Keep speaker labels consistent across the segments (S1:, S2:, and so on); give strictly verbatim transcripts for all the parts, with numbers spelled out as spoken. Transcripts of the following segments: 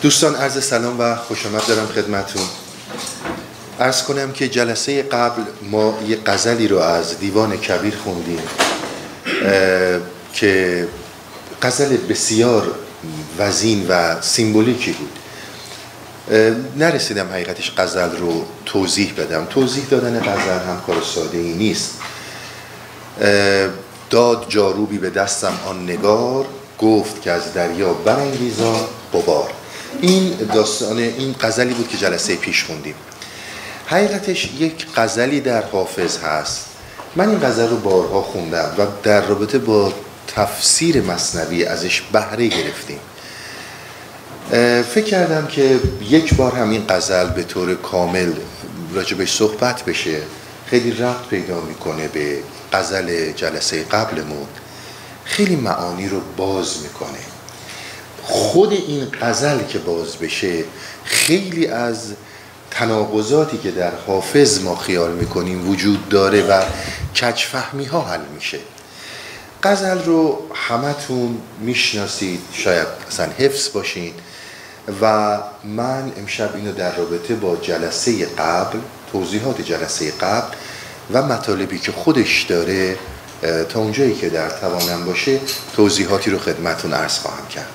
S1: دوستان عرض سلام و خوش آمد دارم خدمتون. عرض کنم که جلسه قبل ما یه غزلی رو از دیوان کبیر خوندیم که غزل بسیار وزین و سیمبولیکی بود. نرسیدم حقیقتش غزل رو توضیح بدم. توضیح دادن غزل هم کار ساده ای نیست. داد جاروبی به دستم آن نگار، گفت که از دریا برانگیزا غبار. این داستان این غزلی بود که جلسه پیش خوندیم. حقیقتش یک غزلی در حافظ هست. من این غزل رو بارها خوندم و در رابطه با تفسیر مثنوی ازش بهره گرفتیم. فکر کردم که یک بار هم این غزل به طور کامل راجبش صحبت بشه. خیلی ربط پیدا میکنه به غزل جلسه قبلمون، خیلی معانی رو باز میکنه. خود این غزل که باز بشه خیلی از تناقضاتی که در حافظ ما خیال میکنیم وجود داره و کج‌فهمی ها حل میشه. غزل رو همتون میشناسید، شاید اصلا حفظ باشین و من امشب اینو در رابطه با جلسه قبل، توضیحات جلسه قبل و مطالبی که خودش داره تا اونجایی که در توانم باشه توضیحاتی رو خدمتون عرض خواهم کرد.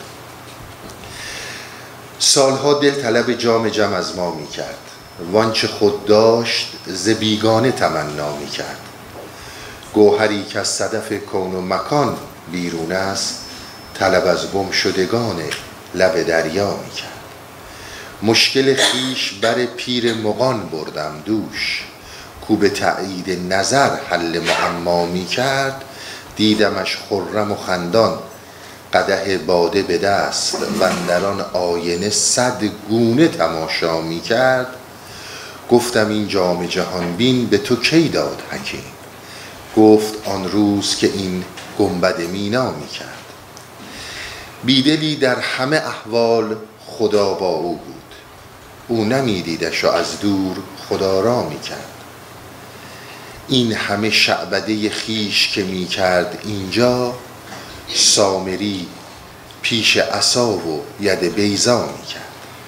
S1: سالها دل طلب جام جم از ما می کرد، وانچه خود داشت ز بیگانه تمنا می کرد. گوهری که از صدف کون و مکان بیرون است، طلب از گم شدگان لب دریا می کرد. مشکل خیش بر پیر مغان بردم دوش، کو به تأیید نظر حل معما می کرد. دیدمش خرم و خندان قدح باده به دست، و اندران آینه صد گونه تماشا می کرد. گفتم این جام جهان بین به تو کی داد حکیم، گفت آن روز که این گنبد مینا می کرد. بیدلی در همه احوال خدا با او بود، او نمیدیدش و از دور خدا را می کرد. این همه شعبده خیش که می کرد اینجا، سامری پیش عصا و ید بیضا می کرد.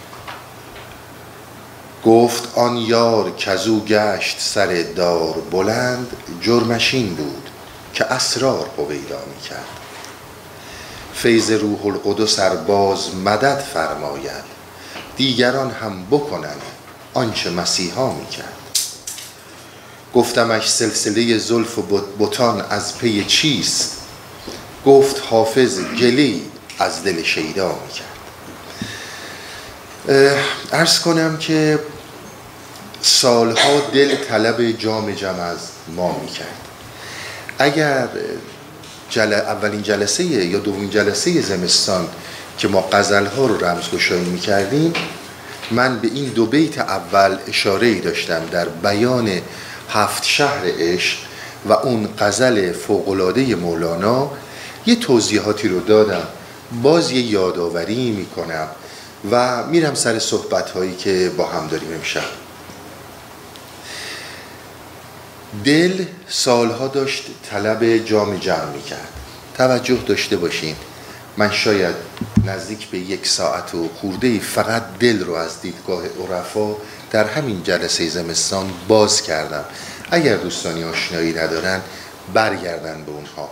S1: گفت آن یار کزو گشت سر دار بلند، جرمشین بود که اسرار هویدا می کرد. فیض روح القدس ار باز مدد فرماید، دیگران هم بکنند آنچه مسیحا می کرد. گفتمش سلسله زلف و بتان از پی چیست، گفت حافظ گلی از دل شیدا می کرد. عرض کنم که سالها دل طلب جام جم از ما می کرد. اگر جل... اولین جلسه یا دومین جلسه زمستان که ما غزل‌ها رو رمزگشایی می کردیم، من به این دو بیت اول اشاره‌ای داشتم در بیان هفت شهر عشق و اون غزل فوق‌العاده مولانا. یه توضیحاتی رو دادم، باز یه یادآوری میکنم و میرم سر صحبت‌هایی که با هم داریم امشب. دل سالها داشت طلب جام جم میکرد. توجه داشته باشین، من شاید نزدیک به یک ساعت و خورده‌ای فقط دل رو از دیدگاه عرفا در همین جلسه زمستان باز کردم. اگر دوستانی آشنایی ندارن برگردن به اونها.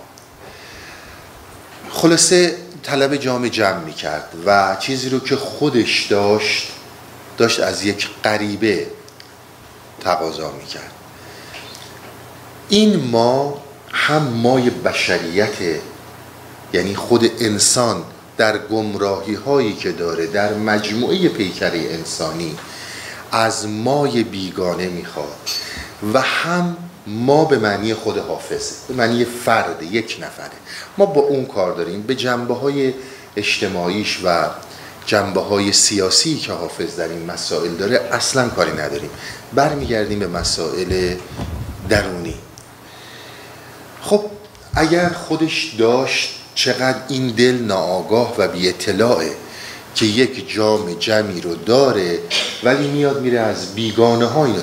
S1: خلاصه طلب جام جم می کرد و چیزی رو که خودش داشت داشت از یک غریبه تقاضا می کرد. این ما هم مای بشریت، یعنی خود انسان در گمراهی هایی که داره در مجموعه پیکره انسانی از مای بیگانه می خواد، و هم ما به معنی خود حافظ، به معنی فرد، یک نفره. ما با اون کار داریم. به جنبه های اجتماعیش و جنبه های سیاسی که حافظ در این مسائل داره اصلا کاری نداریم. برمیگردیم به مسائل درونی. خب اگر خودش داشت، چقدر این دل ناآگاه و بی اطلاعه که یک جام جمی رو داره ولی میاد میره از بیگانه ها اینو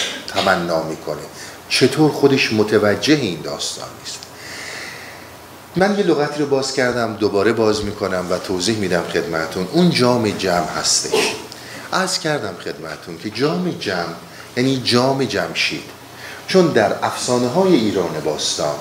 S1: تمنا میکنه. چطور خودش متوجه این داستان نیست؟ من یه لغتی رو باز کردم، دوباره باز میکنم و توضیح میدم خدمتون. اون جام جم هستش. عرض کردم خدمتون که جام جم یعنی جام جمشید، چون در افسانه های ایران باستان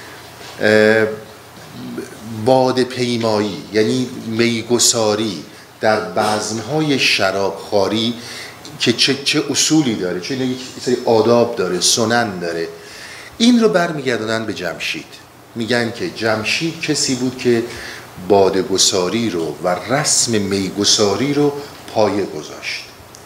S1: باده پیمایی یعنی میگساری در بزمهای شرابخواری که چه, چه اصولی داره، چه یک سری آداب داره، سنن داره، این رو برمیگردونن به جمشید. میگن که جمشید کسی بود که باده‌گساری رو و رسم میگساری رو پایه گذاشت.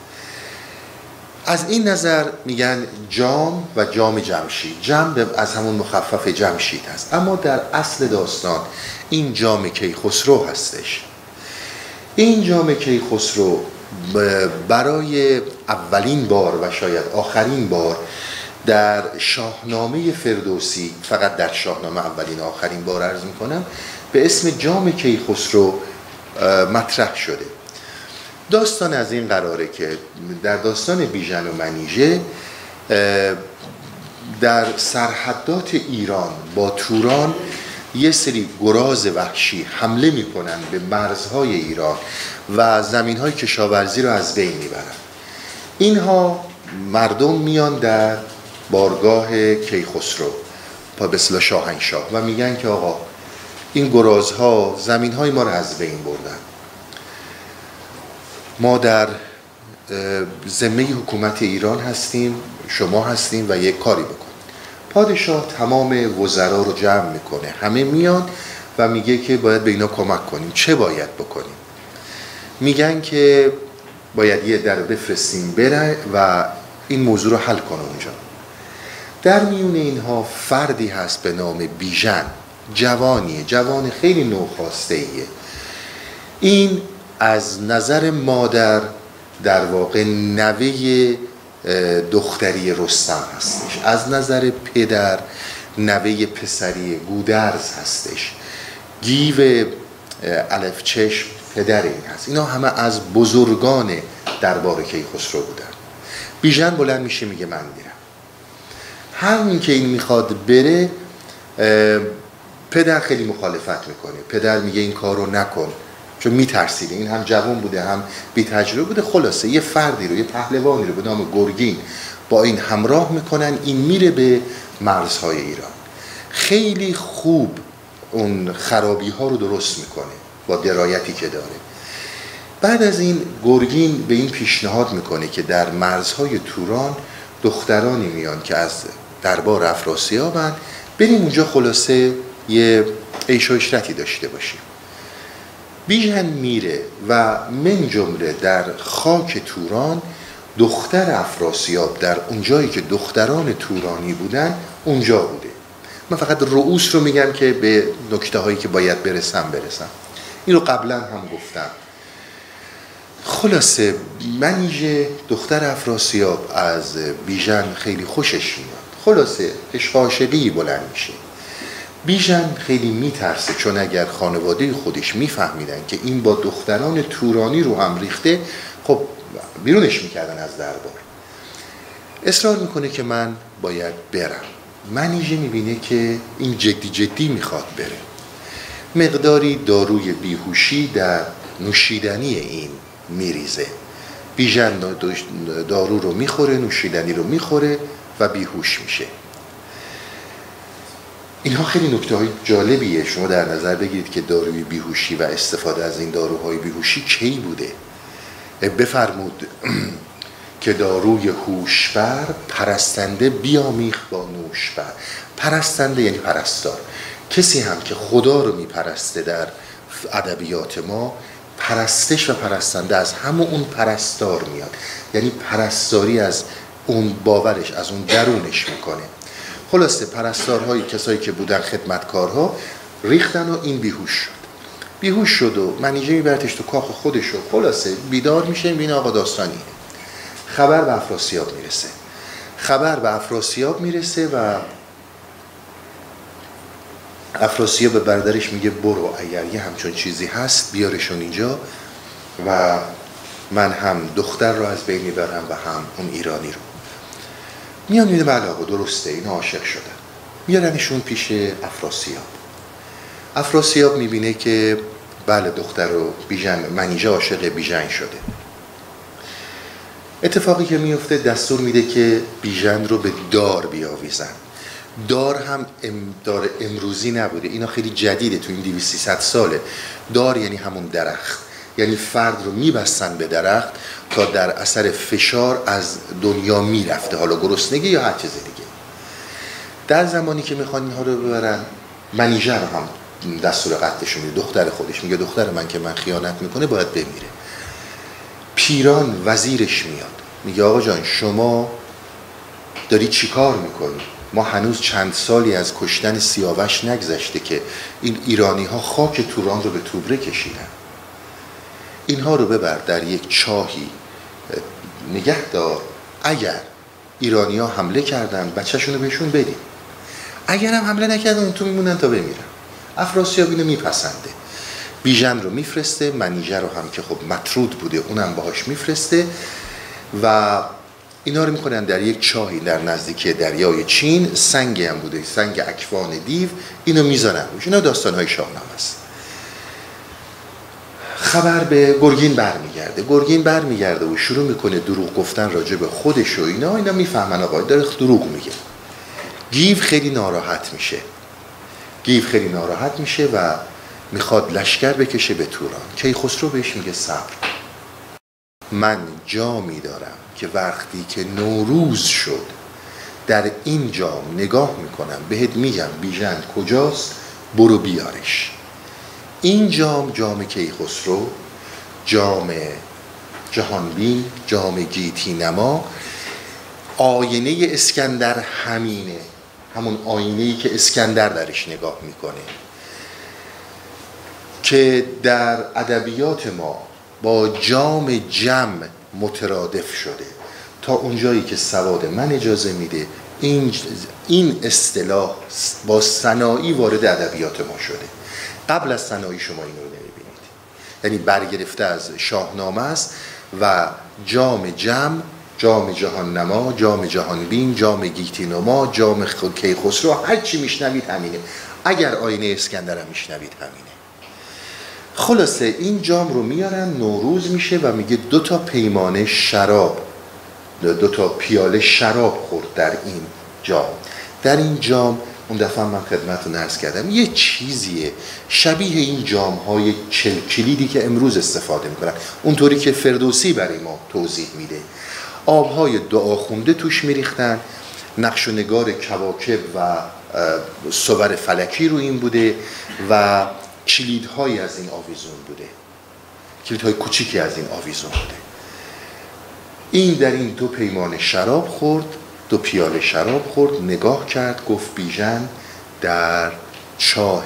S1: از این نظر میگن جام و جام جمشید. جم از همون مخفف جمشید هست، اما در اصل داستان این جام کیخسرو هستش. این جام کیخسرو برای اولین بار و شاید آخرین بار در شاهنامه فردوسی، فقط در شاهنامه اولین آخرین بار عرض میکنم، به اسم جام کیخسرو مطرح شده. داستان از این قراره که در داستان بیژن و منیژه در سرحدات ایران با توران یه سری گراز وحشی حمله میکنن به مرزهای ایران و زمینهای کشاورزی رو از بین میبرن. اینها مردم میان در بارگاه کیخسرو، به اصطلاح شاهنشاه، و میگن که آقا این گرازها زمینهای ما رو از بین بردن، ما در ذمه حکومت ایران هستیم، شما هستیم و یک کاری بکن. پادشاه تمام وزرا رو جمع میکنه، همه میان و میگه که باید به اینا کمک کنیم. چه باید بکنیم؟ میگن که باید یه در بفرستیم بره و این موضوع رو حل کنه اونجا. در میون اینها فردی هست به نام بیژن، جوانیه، جوان خیلی نوخاسته ایه. این از نظر مادر در واقع نوه دختری رستم هستش، از نظر پدر نوه پسری گودرز هستش، گیو الف چشم پدر این هست. اینا همه از بزرگان دربار کیخسرو بودن. بیژن بلند میشه میگه من میرم. همین که این میخواد بره، پدر خیلی مخالفت میکنه. پدر میگه این کار رو نکن، چون میترسیده، این هم جوان بوده هم بی تجربه بوده. خلاصه یه فردی رو، یه پهلوانی رو به نام گرگین با این همراه میکنن. این میره به مرزهای ایران، خیلی خوب اون خرابی ها رو درست میکنه با درایتی که داره. بعد از این گرگین به این پیشنهاد میکنه که در مرزهای توران دخترانی میان که از دربار افراسیابن، بریم اونجا خلاصه یه عیش و عشرتی داشته باشیم. بیژن میره و من جمله در خاک توران دختر افراسیاب در اونجایی که دختران تورانی بودن اونجا بوده. من فقط رؤوس رو میگم که به نکته هایی که باید برسم برسم. این رو قبلا هم گفتم. خلاصه منیژه دختر افراسیاب از بیژن خیلی خوشش میاد. خلاصه عشق عاشقی بلند میشه. بیژن خیلی میترسه، چون اگر خانواده خودش میفهمیدن که این با دختران تورانی رو هم ریخته، خب بیرونش میکردن از دربار. اصرار میکنه که من باید برم. منیژه میبینه که این جدی جدی میخواد بره. مقداری داروی بیهوشی در نوشیدنی این میریزه. بیژن دارو رو میخوره، نوشیدنی رو میخوره و بیهوش میشه. اینها خیلی نکته های جالبیه. شما در نظر بگیرید که داروی بیهوشی و استفاده از این داروهای بیهوشی کی بوده. بفرمود که داروی هوشبر پرستنده بیامیخ با نوشبر. پرستنده یعنی پرستار. کسی هم که خدا رو میپرسته در ادبیات ما، پرستش و پرستنده از همون اون پرستار میاد، یعنی پرستاری از اون باورش، از اون درونش میکنه. خلاصه پرستارهای کسایی که بودن خدمتکارها ریختن و این بیهوش شد. بیهوش شد و منیژه میبرتش تو کاخ خودش و خلاصه بیدار میشه. این آقا داستانی خبر به افراسیاب میرسه. خبر به افراسیاب میرسه و افراسیاب به برادرش میگه برو، اگر یه همچون چیزی هست بیارشون اینجا و من هم دختر رو از بین میبرم و هم اون ایرانی رو. میان میده بله آقا درسته، این عاشق شدن. میارنشون پیش افراسیاب. افراسیاب میبینه که بله دختر رو بیژن، منیژه عاشق بیژن شده. اتفاقی که میفته دستور میده که بیژن رو به دار بیاویزن. دار هم ام دار امروزی نبوده، اینا خیلی جدیده تو این دویست سیصد ساله. دار یعنی همون درخت، یعنی فرد رو میبستن به درخت تا در اثر فشار از دنیا میرفته، حالا گرسنگی یا هر چیز دیگه. در زمانی که میخوان اینها رو ببرن، منیژه رو هم دستور قتلش میده، دختر خودش میگه دختر من که من خیانت میکنه باید بمیره. پیران وزیرش میاد میگه آقا جان شما داری چی کار میکنی؟ ما هنوز چند سالی از کشتن سیاوش نگذشته که این ایرانی ها خاک توران رو به توبره کشیدن. اینها رو ببر در یک چاهی نگه دار، اگر ایرانی ها حمله کردن بچه‌شون رو بهشون بدیم، اگر هم حمله نکردن اون تو میمونن تا بمیرن. افراسیاب اینو میپسنده، بیژن رو میفرسته، منیژه رو هم که خب مطرود بوده اونم باهاش میفرسته و اینا رو میکنن در یک چاهی در نزدیکی دریای چین. سنگ هم بوده، سنگ اکوان دیو، اینو میذارن روش. اینا داستان‌های شاهنامه است. خبر به گرگین برمیگرده. گرگین برمیگرده و شروع میکنه دروغ گفتن راجع به خودش و اینا. اینا میفهمن آقا داره دروغ میگه. گیو خیلی ناراحت میشه. گیو خیلی ناراحت میشه و میخواد لشکر بکشه به توران. کیخسرو بهش میگه صبر، من جامی دارم که وقتی که نوروز شد در این جام نگاه میکنم بهت میگم بیژن کجاست، برو بیارش. این جام جام کیخسرو، جام جهانبین، جام گیتی نما، آینه اسکندر همینه، همون آینه‌ای که اسکندر درش نگاه میکنه که در ادبیات ما با جام جم مترادف شده. تا اونجایی که سواد من اجازه میده این این اصطلاح با ثنایی وارد ادبیات ما شده. قبل از ثنایی شما این رو نمیبینید، یعنی برگرفته از شاهنامه است و جام جم، جام جهان نما، جام جهان بین، جام گیتی نما، جام کیخسرو، هر چی میشنوید همینه. اگر آینه اسکندر هم میشنوید همینه. خلاصه این جام رو میارن، نوروز میشه و میگه دو تا پیمانه شراب، دو تا پیاله شراب خورد در این جام. در این جام اون دفعه من خدمتتون عرض کردم یه چیزیه شبیه این جام های چل کلیدی که امروز استفاده میکنن، اونطوری که فردوسی برای ما توضیح میده. آبهای دعاخونده توش میریختن، نقش و نگار کواکب و صور فلکی رو این بوده و کلیدهایی از این آویزون بوده، کلیدهای کوچیکی از این آویزون بوده. این در این دو پیمانه شراب خورد، دو پیاله شراب خورد، نگاه کرد، گفت بیژن در چاه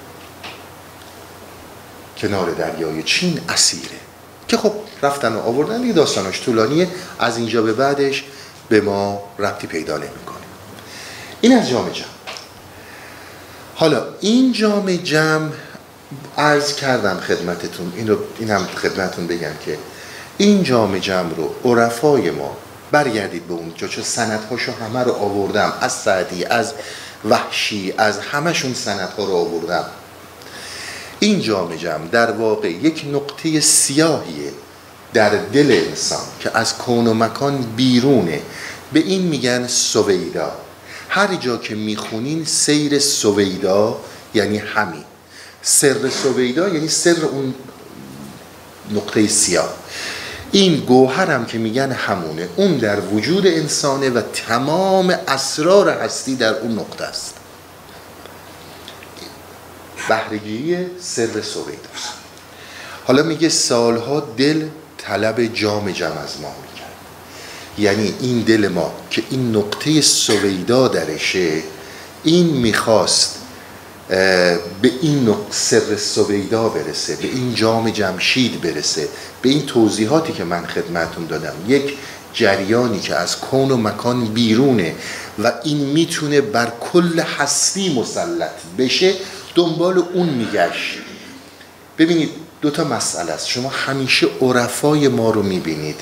S1: کنار دریای چین اسیره. که خب رفتن و آوردن، دیگه داستانش طولانیه، از اینجا به بعدش به ما ربطی پیدا نمی‌کنه. این از جام جم. حالا این جام جم عرض کردم خدمتتون، این رو اینم خدمتتون بگم که این جام جم رو عرفای ما، برگردید به اونجا چون سندهاشو همه رو آوردم، از سعدی، از وحشی، از همشون سندها رو آوردم. این جام جم در واقع یک نقطه سیاهیه در دل انسان که از کون و مکان بیرونه. به این میگن سویدا. هر جا که میخونین سیر سویدا یعنی همین، سر سویدا یعنی سر اون نقطه سیاه. این گوهر هم که میگن همونه، اون در وجود انسانه و تمام اسرار هستی در اون نقطه است. بهره‌گیری سر سویداست. حالا میگه سالها دل طلب جام جم از ما میکرد، یعنی این دل ما که این نقطه سویدا درشه، این میخواست به این سر سویدا برسه، به این جام جمشید برسه، به این توضیحاتی که من خدمتون دادم، یک جریانی که از کون و مکان بیرونه و این میتونه بر کل هستی مسلط بشه، دنبال اون میگشت. ببینید دو تا مسئله است. شما همیشه عرفای ما رو میبینید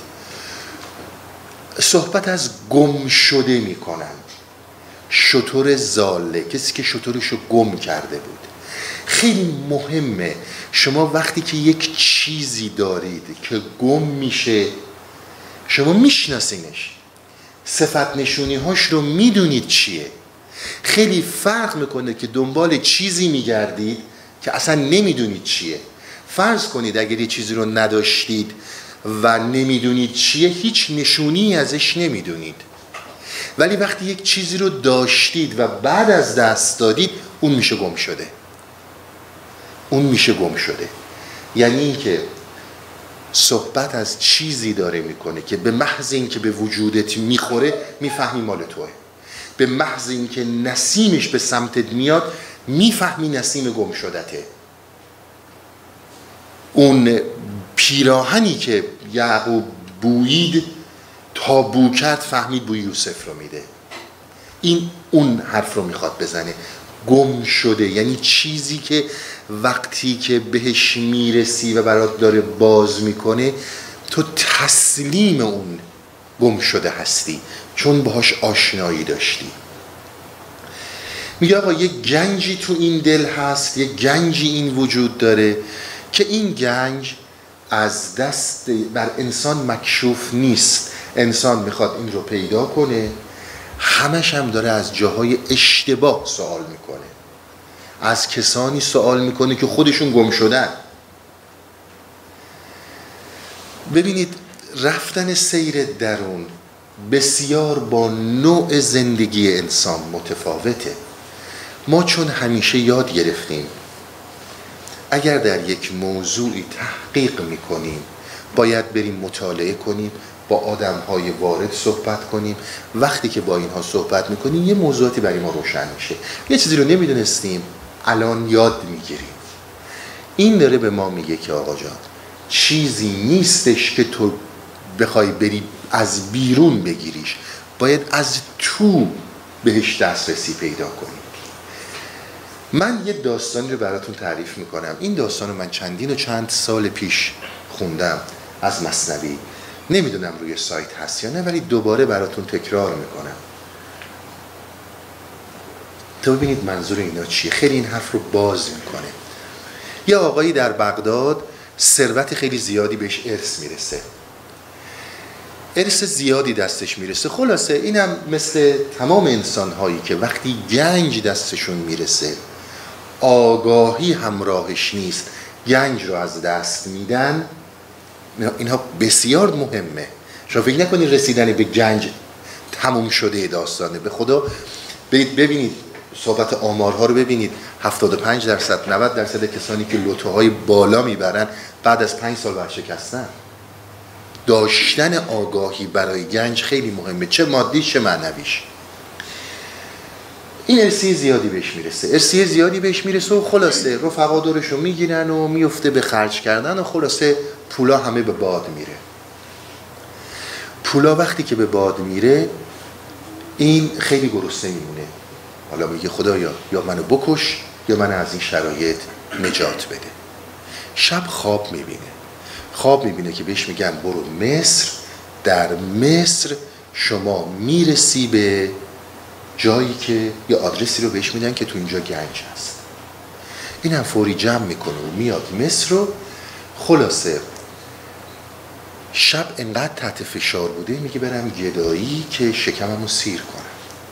S1: صحبت از گم شده میکنن. شتر زاله، کسی که شترش رو گم کرده بود. خیلی مهمه شما وقتی که یک چیزی دارید که گم میشه، شما میشناسینش، صفت نشونی هاش رو میدونید چیه. خیلی فرق میکنه که دنبال چیزی میگردید که اصلا نمیدونید چیه. فرض کنید اگر یه چیزی رو نداشتید و نمیدونید چیه، هیچ نشونی ازش نمیدونید. ولی وقتی یک چیزی رو داشتید و بعد از دست دادید، اون میشه گم شده. اون میشه گم شده. یعنی اینکه صحبت از چیزی داره میکنه که به محض اینکه به وجودت میخوره میفهمی مال توه. به محض اینکه نسیمش به سمتت میاد میفهمی نسیم گم شدته. اون پیراهنی که یعقوب بویید تا بو کرد فهمید بوی یوسف رو میده. این اون حرف رو میخواد بزنه. گم شده یعنی چیزی که وقتی که بهش میرسی و برات داره باز میکنه، تو تسلیم اون گم شده هستی، چون باهاش آشنایی داشتی. میگه آقا یک گنجی تو این دل هست، یک گنجی این وجود داره که این گنج از دست بر انسان مکشوف نیست. انسان میخواد این رو پیدا کنه، همش هم داره از جاهای اشتباه سوال میکنه، از کسانی سوال میکنه که خودشون گم شدن. ببینید رفتن سیر درون بسیار با نوع زندگی انسان متفاوته. ما چون همیشه یاد گرفتیم اگر در یک موضوعی تحقیق میکنیم باید بریم مطالعه کنیم، با آدم‌های وارد صحبت کنیم. وقتی که با اینها صحبت میکنیم یه موضوعاتی برای ما روشن میشه. یه چیزی رو نمیدونستیم الان یاد میگیریم. این داره به ما میگه که آقا جان چیزی نیستش که تو بخوای بری از بیرون بگیریش، باید از تو بهش دسترسی پیدا کنی. من یه داستانی رو براتون تعریف میکنم. این داستان رو من چندین و چند سال پیش خوندم از مثنوی. نمیدونم روی سایت هست یا نه، ولی دوباره براتون تکرار میکنم تا ببینید منظور اینا چیه. خیلی این حرف رو باز میکنه. یه آقایی در بغداد ثروت خیلی زیادی بهش ارث میرسه، ارث زیادی دستش میرسه. خلاصه اینم مثل تمام انسانهایی که وقتی گنج دستشون میرسه آگاهی همراهش نیست، گنج رو از دست میدن. اینها بسیار مهمه. شما فکر نکنید رسیدن به گنج تموم شده داستانه. به خدا برید ببینید صحبت آمارها رو ببینید، هفتاد و پنج درصد نود درصد کسانی که لتوهای بالا میبرن بعد از پنج سال ورشکستن. داشتن آگاهی برای گنج خیلی مهمه، چه مادی چه معنویش. این ارثیه زیادی بهش میرسه، ارثیه زیادی بهش میرسه و خلاصه رفقا دورشو میگیرن و میفته به خرج کردن و خلاصه پولا همه به باد میره. پولا وقتی که به باد میره این خیلی گرسنه میمونه. حالا میگه خدایا یا منو بکش یا منو از این شرایط نجات بده. شب خواب میبینه. خواب میبینه که بهش میگن برو مصر، در مصر شما میرسی به جایی که یه آدرسی رو بهش میدن که تو اینجا گنج هست. این هم فوری جمع میکنه و میاد مصر رو. خلاصه شب انقدر تحت فشار بوده میگه برم گدایی که شکممو سیر کنم.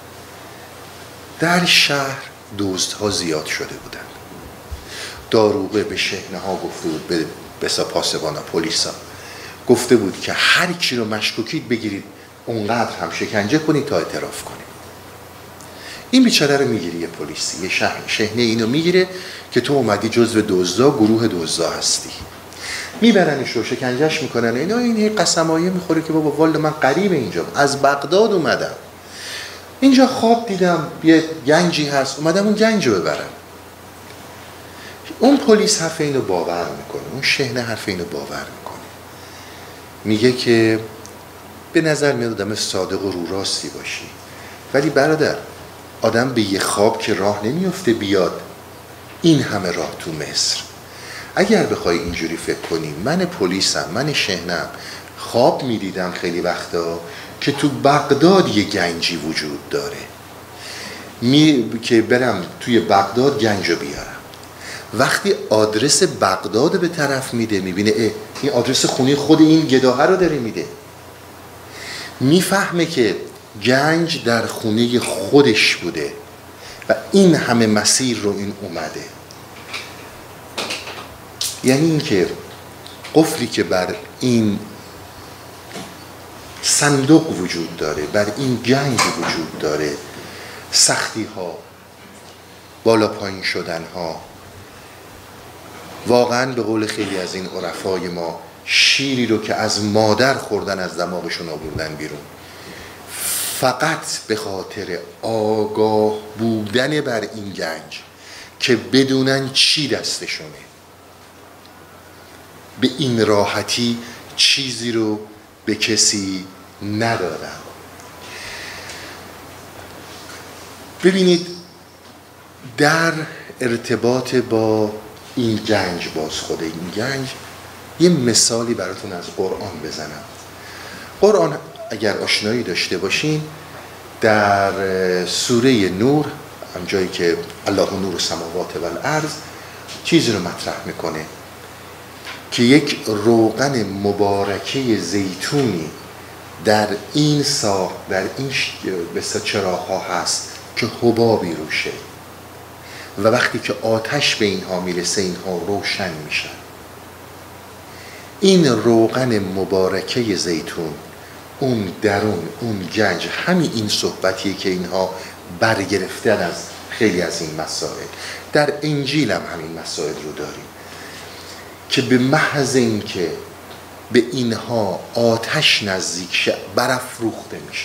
S1: در شهر دزدها زیاد شده بودن. داروغه به شحنه ها گفته بود، به بسا پاسبانا پلیسا گفته بود که هر کی رو مشکوکید بگیرید اونقدر هم شکنجه کنید تا اعتراف کنید. این بیچاره رو میگیره یه پلیسی، یه شهر شحنه اینو میگیره که تو اومدی جزو دزدا، گروه دزدا هستی. میبرنش رو شکنجهش میکنن. اینا این قسمایه میخوره که بابا والا من غریب اینجام، از بغداد اومدم، اینجا خواب دیدم یه گنجی هست اومدم اون گنج رو ببرم. اون پلیس حرف اینو باور میکنه، اون شحنه حرف اینو باور میکنه. میگه که به نظر میاد آدم صادق و رو راستی باشی، ولی برادر آدم به یه خواب که راه نمیفته بیاد این همه راه تو مصر. اگر بخوای اینجوری فکر کنی، من پلیسم، من شحنم، خواب میدیدم خیلی وقتا که تو بغداد یه گنجی وجود داره، می... که برم توی بغداد گنج رو بیارم. وقتی آدرس بغداد به طرف میده میبینه این آدرس خونه خود این گداهه رو داره میده، میفهمه که گنج در خونه خودش بوده و این همه مسیر رو این اومده. یعنی این که قفلی که بر این صندوق وجود داره، بر این گنج وجود داره، سختی ها، بالا پایین شدن ها، واقعا به قول خیلی از این عرفای ما شیری رو که از مادر خوردن از دماغشون آوردن بیرون، فقط به خاطر آگاه بودن بر این گنج که بدونن چی دستشونه، به این راحتی چیزی رو به کسی ندادن. ببینید در ارتباط با این گنج، باز خود این گنج، یه مثالی براتون از قرآن بزنم. قرآن اگر آشنایی داشته باشین در سوره نور، هم جایی که الله نور السماوات و الارض چیزی رو مطرح میکنه که یک روغن مبارکه زیتونی در این ساق، در این بسا چراغ‌ها هست که حبابی روشه و وقتی که آتش به اینها میرسه اینها روشن میشن. این روغن مبارکه زیتون، اون درون، اون گنج، همین این صحبتیه که اینها برگرفتن از خیلی از این مسائل. در انجیل هم همین مسائل رو داریم که به محض این که به اینها آتش نزدیک شه برافروخته میشن.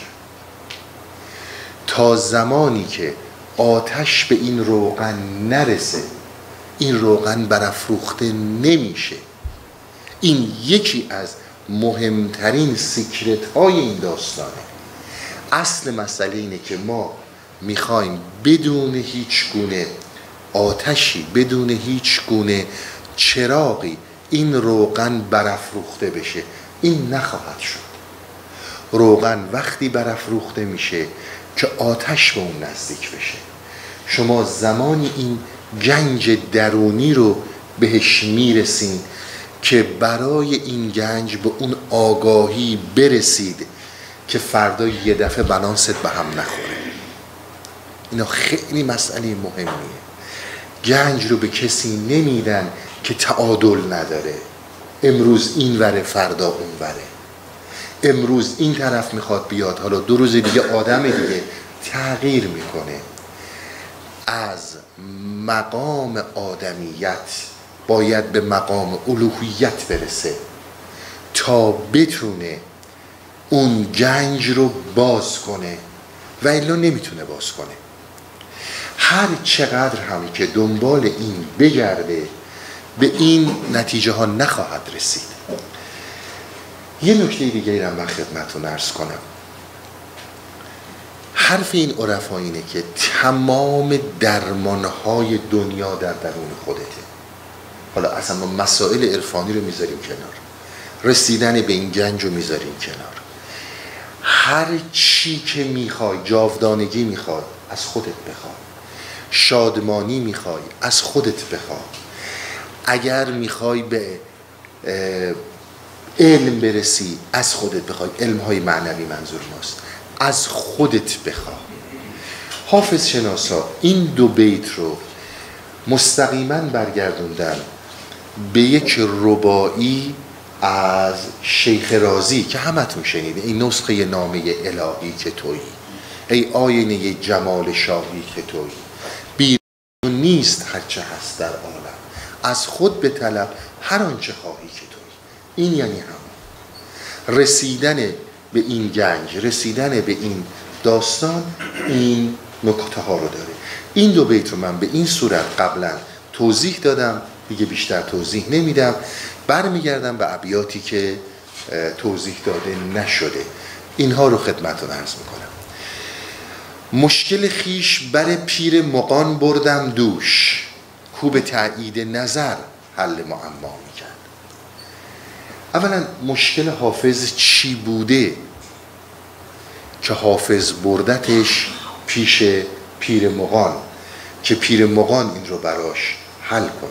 S1: تا زمانی که آتش به این روغن نرسه این روغن برافروخته نمیشه. این یکی از مهمترین سیکرت های این داستانه. اصل مسئله اینه که ما میخوایم بدون هیچ گونه آتشی، بدون هیچ گونه چراغی این روغن برافروخته بشه. این نخواهد شد. روغن وقتی برافروخته میشه که آتش به اون نزدیک بشه. شما زمانی این گنج درونی رو بهش میرسین که برای این گنج به اون آگاهی برسید که فردا یه دفعه بالانست به هم نخوره. اینا خیلی مسئله مهمیه. گنج رو به کسی نمیدن که تعادل نداره. امروز این وره فردا اون وره. امروز این طرف میخواد بیاد، حالا دو روز دیگه آدم دیگه تغییر میکنه. از مقام آدمیت باید به مقام الوهیت برسه تا بتونه اون گنج رو باز کنه و الا نمیتونه باز کنه. هر چقدر هم که دنبال این بگرده به این نتیجه ها نخواهد رسید. یه نکته دیگه هم من خدمتتون عرض کنم. حرف این عرفا اینه که تمام درمانهای دنیا در درون خودته. حالا اصلا ما مسائل عرفانی رو میذاریم کنار، رسیدن به این گنج رو میذاریم کنار. هر چی که میخوای، جاودانگی میخوای از خودت بخوای، شادمانی میخوای از خودت بخوای، اگر میخوای به علم برسی از خودت بخوای، علم های معنوی منظور ماست، از خودت بخوای. حافظ شناسا این دو بیت رو مستقیما برگردوندن به یک رباعی از شیخ رازی که همتون شنیده، این نسخه نامه الهی که تویی، ای آینه جمال شاهی که تویی، بیرون نیست هرچه هست در عالم، از خود به طلب هر آنچه خواهی که تویی. این یعنی هم رسیدن به این گنج، رسیدن به این داستان، این نکته ها رو داره. این دو بیت رو من به این صورت قبلا توضیح دادم، دیگه بیشتر توضیح نمیدم. برمیگردم به ابیاتی که توضیح داده نشده، اینها رو خدمتتون عرض میکنم. مشکل خیش بر پیر مغان بردم دوش، کو به تأیید نظر حل معما میکرد. اولا مشکل حافظ چی بوده که حافظ بردتش پیش پیر مغان که پیر مغان این رو براش حل کنه.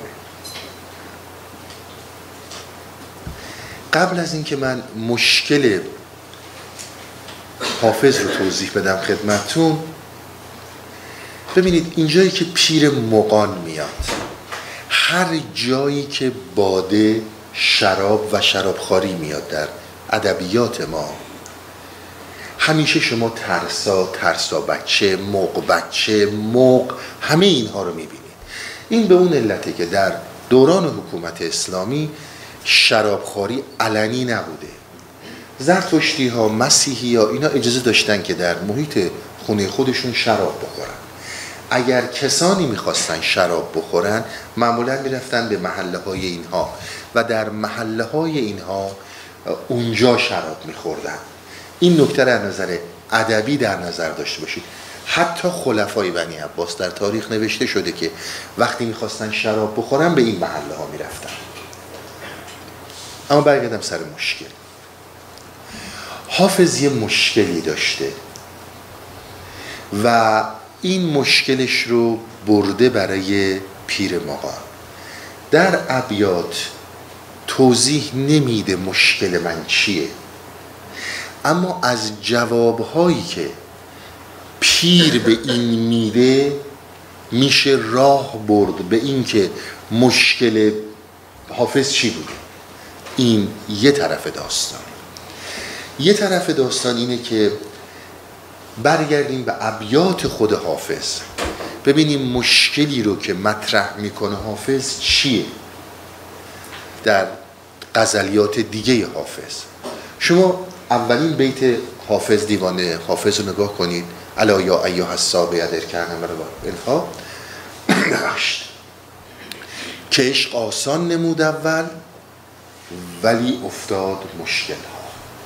S1: قبل از اینکه من مشکل حافظ رو توضیح بدم خدمتتون، ببینید اینجایی که پیر مغان میاد، هر جایی که باده، شراب و شرابخواری میاد در ادبیات ما، همیشه شما ترسا، ترسا بچه، موق بچه، موق، همه اینها رو میبینید. این به اون علته که در دوران حکومت اسلامی شرابخواری علنی نبوده. زرتشتی ها، مسیحی ها، اینا اجازه داشتن که در محیط خونه خودشون شراب بخورن. اگر کسانی میخواستن شراب بخورن، معمولا میرفتن به محله های اینها و در محله های اینها اونجا شراب میخوردن. این نکته در نظر ادبی در نظر داشته باشید. حتی خلفای بنی عباس در تاریخ نوشته شده که وقتی میخواستن شراب بخورن به این محله ها میرفتن. اما برگردم سر مشکل. حافظ یه مشکلی داشته و این مشکلش رو برده برای پیر مغان. در ابیات توضیح نمیده مشکل من چیه، اما از جوابهایی که پیر به این میده میشه راه برد به این که مشکل حافظ چی بوده. این یه طرف داستان. یه طرف داستان اینه که برگردیم به ابیات خود حافظ، ببینیم مشکلی رو که مطرح میکنه حافظ چیه در غزلیات دیگه حافظ. شما اولین بیت حافظ، دیوان حافظ رو نگاه کنید. الا یا ایها الصابی در کردن برای انها نوشت که عشق آسان نمود اول ولی افتاد مشکل ها.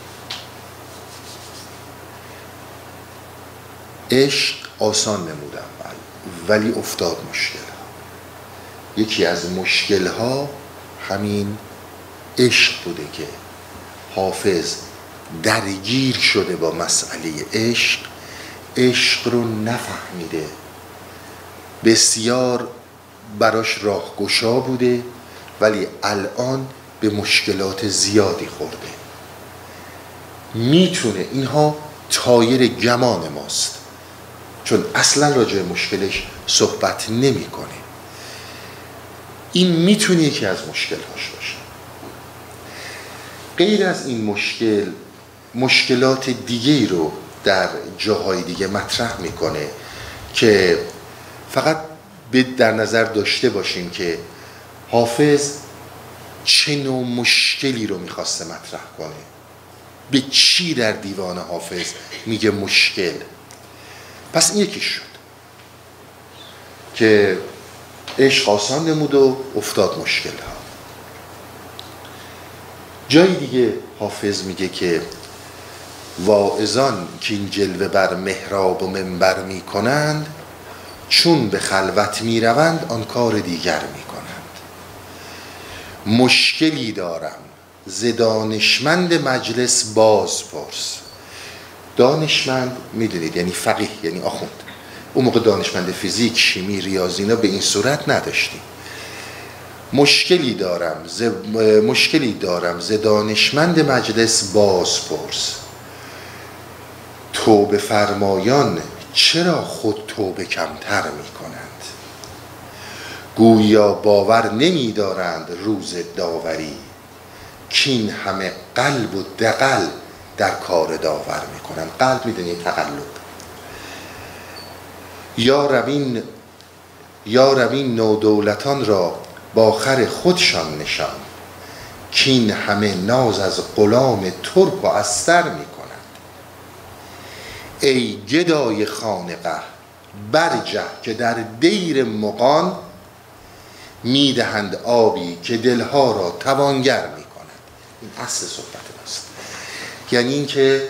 S1: عشق آسان نمود اول ولی افتاد مشکل ها. یکی از مشکل ها همین عشق بوده که حافظ درگیر شده با مسئله عشق، عشق رو نفهمیده، بسیار براش راهگشا بوده ولی الان به مشکلات زیادی خورده. میتونه اینها طایر گمان ماست، چون اصلا راجع به مشکلش صحبت نمیکنه. این میتونه یکی از مشکلهاش باشه. غیر از این مشکل، مشکلات دیگه رو در جاهای دیگه مطرح میکنه که فقط در نظر داشته باشیم که حافظ چه نوع مشکلی رو میخواسته مطرح کنه. به چی در دیوان حافظ میگه مشکل؟ پس این یکی شد که عشق آسان نمود و افتاد مشکل ها. جای دیگه حافظ میگه که واعظان که این جلوه بر محراب و منبر میکنند، چون به خلوت میروند آن کار دیگر میکنند. مشکلی دارم ز دانشمند مجلس باز پرس. دانشمند میدونید یعنی فقیه، یعنی آخوند. اون موقع دانشمند فیزیک، شیمی، ریاضی اینا به این صورت نداشتیم. مشکلی دارم ز مشکلی دارم ز دانشمند مجلس باز پرس. توبه فرمایان چرا خود توبه کمتر می کنند؟ گویا باور نمی دارند روز داوری، کین همه قلب و دغل در کار داور می کنند. قلب می دونید تقلب. یا روین یا روین نودولتان را با خر خودشان نشان، کین همه ناز از غلام ترک و استر می کنند. ای گدای خانقه برجه که در دیر مغان، میدهند آبی که دلها را توانگر می کنند. این اصل صحبت است. یعنی این که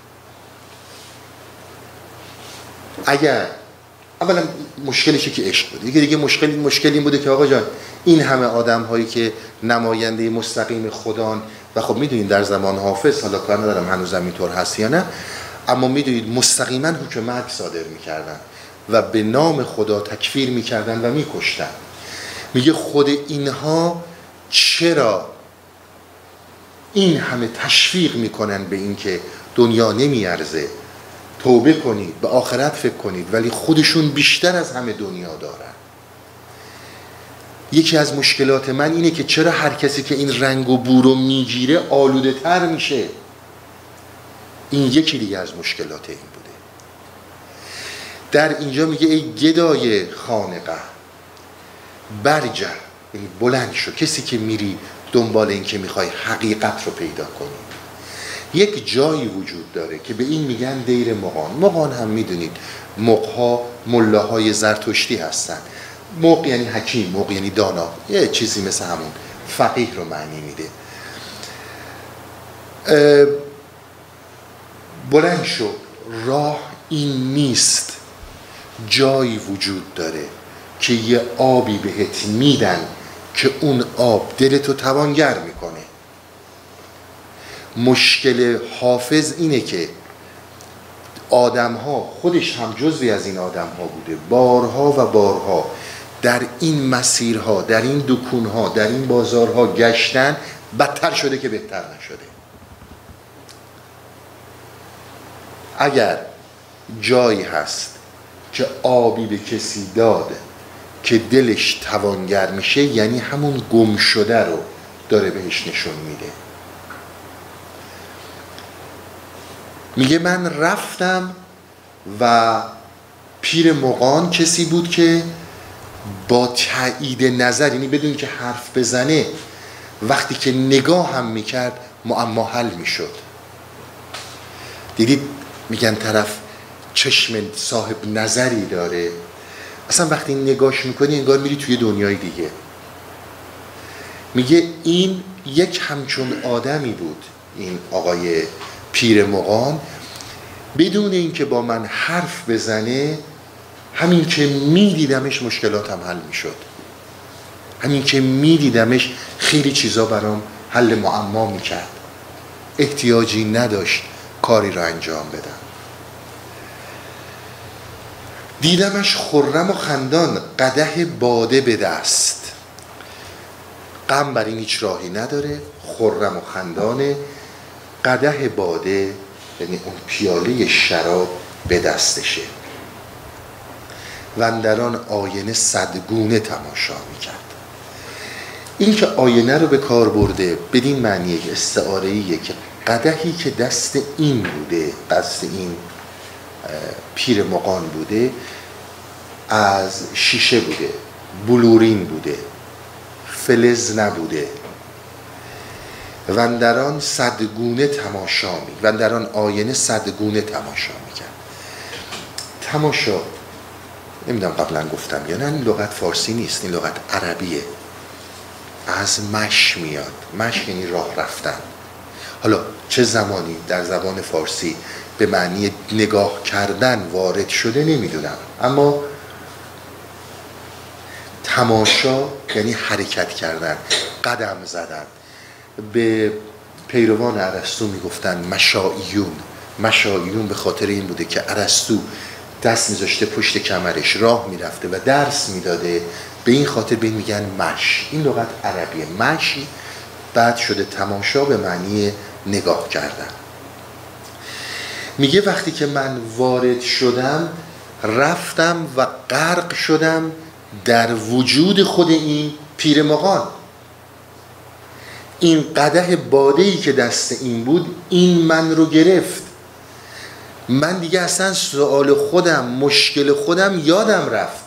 S1: اگر اولا مشکلشه که عشق بوده، دیگه دیگه مشکل مشکل این بوده که آقا جان این همه آدم هایی که نماینده مستقیم خدان، و خب میدونید در زمان حافظ، حالا کار ندارم هنوز اینطور هست یا نه، اما میدونید مستقیما حکم مرگ صادر میکردن و به نام خدا تکفیر میکردن و میکشتن میگه خود اینها چرا این همه تشویق میکنن به این که دنیا نمیارزه، توبه کنید، به آخرت فکر کنید، ولی خودشون بیشتر از همه دنیا دارن. یکی از مشکلات من اینه که چرا هر کسی که این رنگ و بو رو میگیره آلوده تر میشه. این یکی دیگه از مشکلات این بوده. در اینجا میگه ای گدای خانقه برجه، یعنی بلند شو، کسی که میری دنبال این که میخوای حقیقت رو پیدا کنی. یک جایی وجود داره که به این میگن دیر مغان. مغان هم میدونید مغها ملاهای زرتشتی هستن. مغ یعنی حکیم، مغ یعنی دانا، یه چیزی مثل همون فقیه رو معنی میده. بلند شو، راه این نیست. جایی وجود داره که یه آبی بهت میدن که اون آب دلتو توانگر میکنه. مشکل حافظ اینه که آدم ها، خودش هم جزوی از این آدم ها بوده، بارها و بارها در این مسیرها، در این دکونها، در این بازارها گشتن، بدتر شده که بهتر نشده. اگر جایی هست که آبی به کسی داده که دلش توانگر میشه، یعنی همون گم شده رو داره بهش نشون میده. میگه من رفتم و پیر مغان کسی بود که با تایید نظر، یعنی بدون که حرف بزنه، وقتی که نگاه هم میکرد معما حل میشد. دیدید میگن طرف چشم صاحب نظری داره، اصلا وقتی نگاش میکنی انگار میری توی دنیای دیگه. میگه این یک همچون آدمی بود این آقای پیر مغان، بدون اینکه با من حرف بزنه، همین که میدیدمش مشکلاتم حل میشد. همین که میدیدمش خیلی چیزا برام حل معما میکرد. احتیاجی نداشت کاری را انجام بدم. دیدمش خرم و خندان، قدح باده به دست. غم بر این هیچ راهی نداره، خرم و خندانه، قدح باده یعنی اون پیاله شراب به دستشه. و اندران آینه صدگونه تماشا میکرد. این که آینه رو به کار برده بدین معنیه که استعاره‌ایه که قدحی که دست این بوده، دست این پیر مغان بوده، از شیشه بوده، بلورین بوده، فلز نبوده. وندران صدگونه تماشا می وندران آینه صدگونه تماشا میکرد. تماشا نمیدونم قبلا گفتم یا نه، این لغت فارسی نیست، این لغت عربیه. از مش میاد. مش یعنی راه رفتن. حالا چه زمانی در زبان فارسی به معنی نگاه کردن وارد شده نمیدونم، اما تماشا یعنی حرکت کردن، قدم زدن. به پیروان ارسطو میگفتن مشائیون. مشائیون به خاطر این بوده که ارسطو دست میذاشته پشت کمرش، راه میرفته و درس میداده، به این خاطر به این میگن مش. این لغت عربیه. مشی بعد شده تماشا به معنی نگاه کردن. میگه وقتی که من وارد شدم، رفتم و غرق شدم در وجود خود این پیر مغان. این قدح باده‌ای که دست این بود، این من رو گرفت. من دیگه اصلا سوال خودم، مشکل خودم یادم رفت.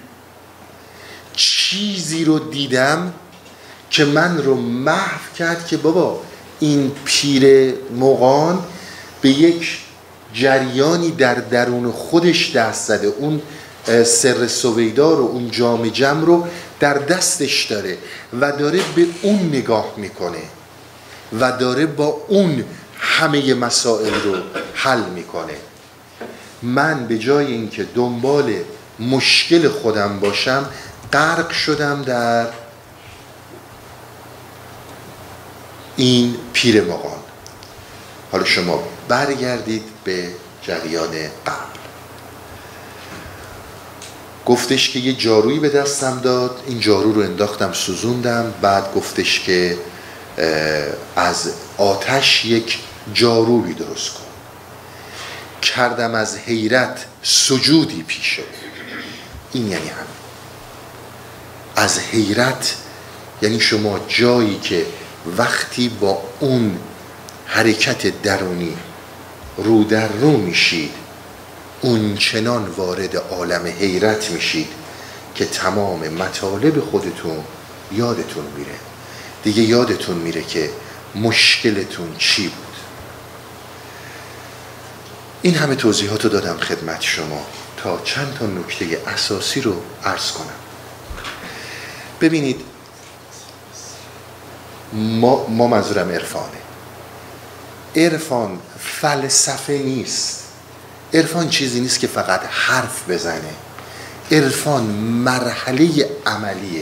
S1: چیزی رو دیدم که من رو محو کرد که بابا این پیر مغان به یک جریانی در درون خودش دست زده. اون سر سویدا رو، اون جام جم رو در دستش داره و داره به اون نگاه میکنه و داره با اون همه مسائل رو حل میکنه. من به جای اینکه دنبال مشکل خودم باشم، غرق شدم در این پیر مغان. حالا شما برگردید به جریان قبل. گفتش که یه جارویی به دستم داد، این جارو رو انداختم سوزوندم، بعد گفتش که از آتش یک جارویی درست کن. کردم از حیرت سجودی پیشه. این یعنی هم از حیرت، یعنی شما جایی که وقتی با اون حرکت درونی رو در رو میشید، اون چنان وارد عالم حیرت میشید که تمام مطالب خودتون یادتون میره. دیگه یادتون میره که مشکلتون چی بود. این همه توضیحات رو دادم خدمت شما تا چند تا نکته اساسی رو عرض کنم. ببینید، ما, ما منظورم عرفانه. عرفان فلسفه نیست. عرفان چیزی نیست که فقط حرف بزنه. عرفان مرحله عملیه.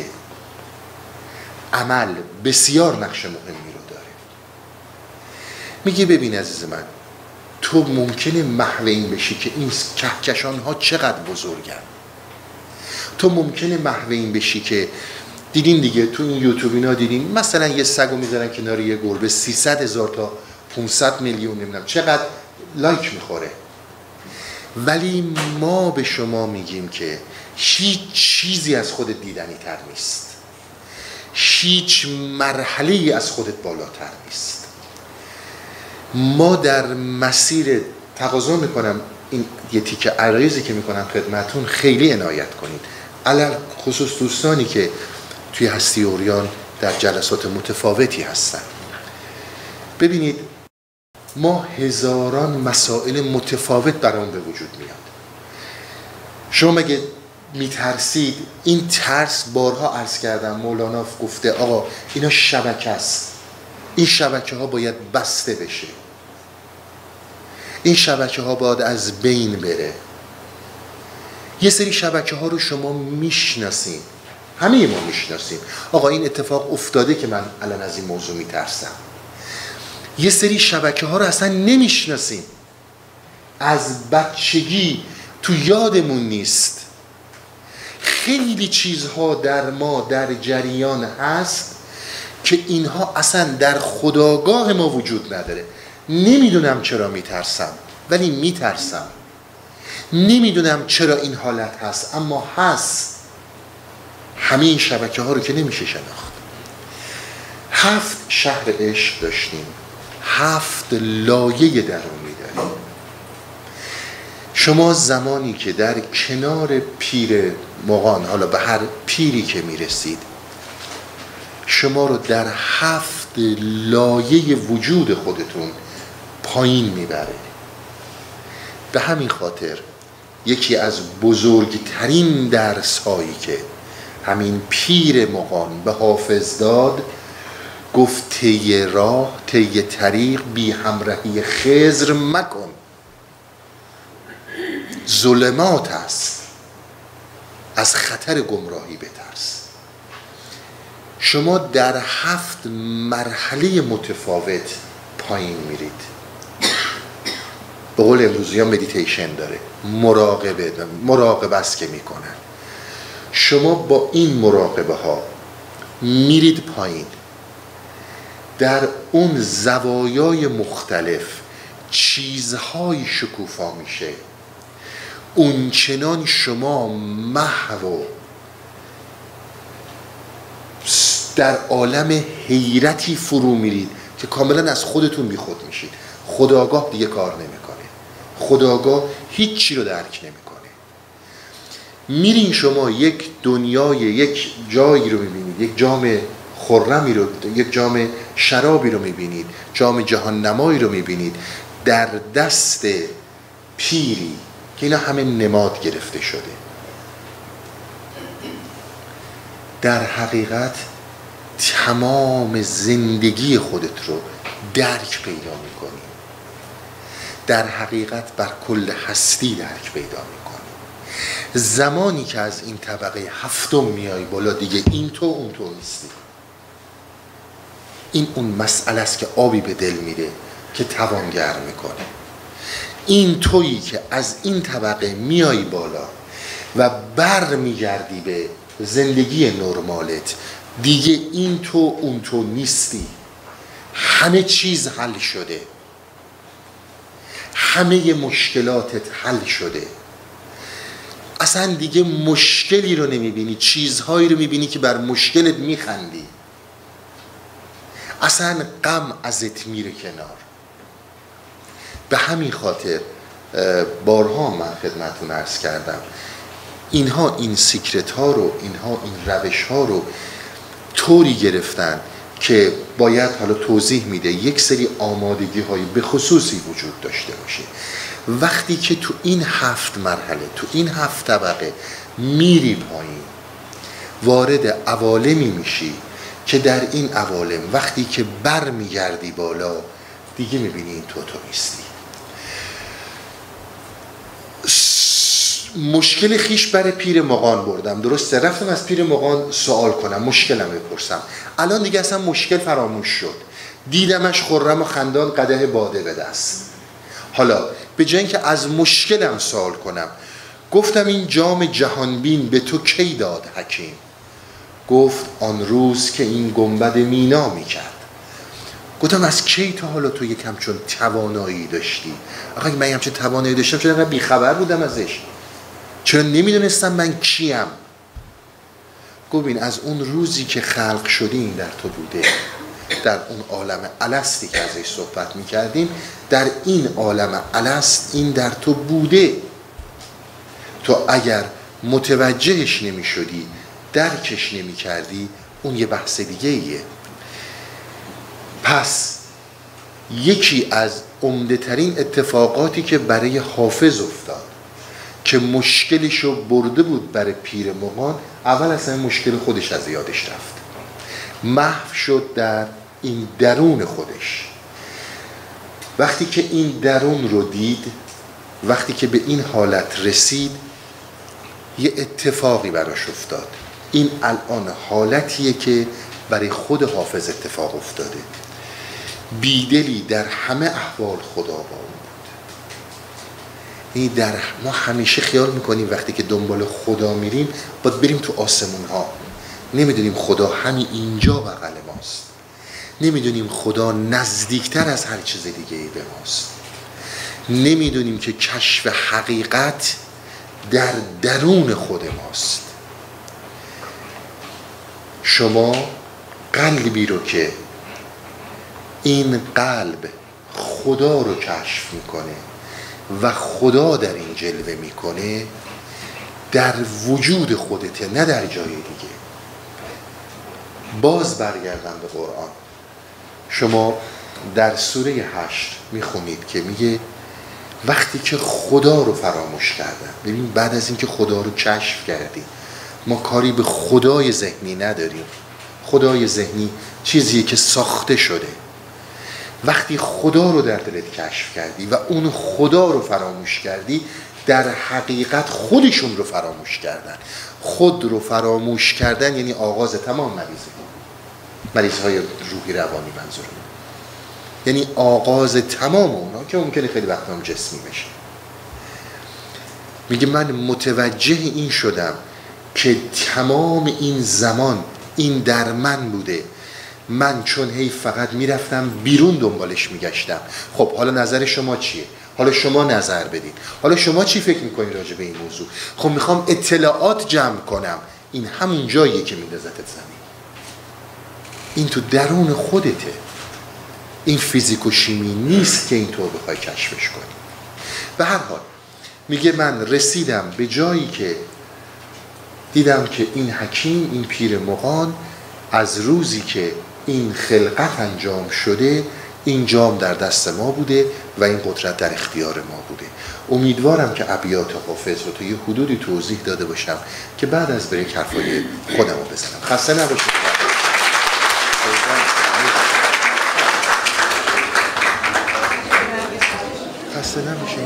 S1: عمل بسیار نقش مهمی رو داره. میگه ببین عزیز من، تو ممکنه محو این بشی که این کهکشان ها چقدر بزرگن. تو ممکنه محو این بشی که دیدین دیگه تو این یوتیوب اینا دیدین مثلا یه سگو میذارن کنار یه گربه، سیصد هزار تا پانصد میلیون نمیدونم چقدر لایک میخوره. ولی ما به شما میگیم که هیچ چیزی از خودت دیدنی تر نیست. هیچ مرحله‌ای از خودت بالاتر نیست. ما در مسیر تقاضا میکنم این یه تیکه عرایزی که میکنم خدمتون خیلی عنایت کنید، علل خصوص دوستانی که توی هستی اوریان در جلسات متفاوتی هستن. ببینید، ما هزاران مسائل متفاوت برام به وجود میاد. شما مگه میترسید؟ این ترس بارها عرض کردم، مولانا گفته آقا اینا شبکه است، این شبکه ها باید بسته بشه، این شبکه ها باید از بین بره. یه سری شبکه ها رو شما میشناسین، همه ما میشناسیم، آقا این اتفاق افتاده که من الان از این موضوع میترسم. یه سری شبکه ها رو اصلا نمیشناسیم، از بچگی تو یادمون نیست. خیلی چیزها در ما در جریان هست که اینها اصلا در خودآگاه ما وجود نداره. نمیدونم چرا میترسم، ولی میترسم. نمیدونم چرا این حالت هست، اما هست. همه این شبکه ها رو که نمیشه شناخت. هفت شهر عشق داشتیم، هفت لایه درونی داریم. شما زمانی که در کنار پیر مغان، حالا به هر پیری که میرسید، شما رو در هفت لایه وجود خودتون پایین میبره. به همین خاطر یکی از بزرگترین درس هایی که همین پیر مغان به حافظ داد، گفت طی راه طی طریق بی همراهی خضر مکن، ظلمات است، از خطر گمراهی بترس. شما در هفت مرحله متفاوت پایین میرید. به قول امروزی ها مدیتیشن داره، مراقبه مراقبه است که میکنن. شما با این مراقبه ها میرید پایین، در اون زوایای مختلف چیزهای شکوفا میشه. اون چنان شما محو و در عالم حیرتی فرو میرید که کاملا از خودتون بیخود میشید. خودآگاه دیگه کار نمیکنه. خودآگاه هیچی رو درک نمیکنه. میرین شما یک دنیای، یک جایی رو میبینید، یک جام خرمی رو، یک جام شرابی رو میبینید، جام جهان نمایی رو میبینید در دست پیری که اینا همه نماد گرفته شده. در حقیقت تمام زندگی خودت رو درک پیدا میکنی. در حقیقت بر کل هستی درک پیدا میکنی. زمانی که از این طبقه هفتم میای بالا، دیگه این تو اون تو نیستی. این اون مسئله است که آبی به دل میره که توانگر میکنه. این تویی که از این طبقه میای بالا و بر میگردی به زندگی نرمالت، دیگه این تو اون تو نیستی، همه چیز حل شده، همه مشکلاتت حل شده، اصلا دیگه مشکلی رو نمیبینی، چیزهایی رو میبینی که بر مشکلت میخندی، اصلا غم ازت میره کنار. به همین خاطر بارها من خدمتتون عرض کردم اینها این سیکرت ها رو، اینها این روش ها رو طوری گرفتن که باید، حالا توضیح میده، یک سری آمادگی های به خصوصی وجود داشته باشه. وقتی که تو این هفت مرحله، تو این هفت طبقه میری پایین، وارد عوالمی میشی که در این عوالم وقتی که بر میگردی بالا دیگه میبینی این تو تو نیستی. مشکل خیش برای پیر مغان بردم، درسته، رفتم از پیر مغان سوال کنم، مشکلم بپرسم. الان دیگه اصلا مشکل فراموش شد، دیدمش خرم و خندان قدح باده به دست. حالا به جای اینکه از مشکلم سوال کنم، گفتم این جام جهانبین به تو کی داد حکیم؟ گفت آن روز که این گنبد مینا میکرد. گفتم از کی تا حالا تو یک همچون توانایی داشتی؟ آقا من همچون توانایی داشتم چرا انقدر بیخبر بودم ازش؟ چرا نمیدونستم من کیم؟ گفت این از اون روزی که خلق شدی این در تو بوده، در اون عالم الستی که ازش صحبت میکردیم، در این عالم الست این در تو بوده. تو اگر متوجهش نمیشدی، درکش نمیکردی، اون یه بحث دیگه ایه. پس یکی از عمده ترین اتفاقاتی که برای حافظ افتاد که مشکلشو برده بود برای پیر مغان، اول اصلا مشکل خودش از یادش رفت، محو شد در این درون خودش. وقتی که این درون رو دید، وقتی که به این حالت رسید، یه اتفاقی براش افتاد. این الان حالتیه که برای خود حافظ اتفاق افتاده. بیدلی در همه احوال خدا با اون بود. این در ما همیشه خیال میکنیم وقتی که دنبال خدا میریم باید بریم تو آسمون ها، نمیدونیم خدا همین اینجا بغل ماست، نمیدونیم خدا نزدیکتر از هر چیز دیگه ای به ماست، نمیدونیم که کشف حقیقت در درون خود ماست. شما قلبی رو که این قلب خدا رو کشف میکنه و خدا در این جلوه میکنه، در وجود خودته، نه در جای دیگه. باز برگردم به قرآن. شما در سوره هشت میخونید که میگه وقتی که خدا رو فراموش کردن. ببین بعد از اینکه خدا رو کشف کردی، ما کاری به خدای ذهنی نداریم. خدای ذهنی چیزیه که ساخته شده. وقتی خدا رو در دلت کشف کردی و اون خدا رو فراموش کردی، در حقیقت خودشون رو فراموش کردن. خود رو فراموش کردن یعنی آغاز تمام مریضی، مریضهای روحی روانی منظورم، یعنی آغاز تمام اونا که ممکنه خیلی وقتا هم جسمی بشه. میگه من متوجه این شدم که تمام این زمان این در من بوده، من چون هی فقط میرفتم بیرون دنبالش میگشتم. خب حالا نظر شما چیه؟ حالا شما نظر بدین. حالا شما چی فکر میکنید راجع به این موضوع؟ خب میخوام اطلاعات جمع کنم. این همون جاییه که میندازتت زمین. این تو درون خودته. این فیزیک و شیمی نیست که اینطور بخوای کشفش کنی. به هر حال میگه من رسیدم به جایی که دیدم که این حکیم، این پیر مغان، از روزی که این خلقت انجام شده این جام در دست ما بوده و این قدرت در اختیار ما بوده. امیدوارم که ابیات حافظ رو تا یه حدودی توضیح داده باشم که بعد از بریک حرفای خودم رو بزنم. خسته نباشید. خسته نباشید.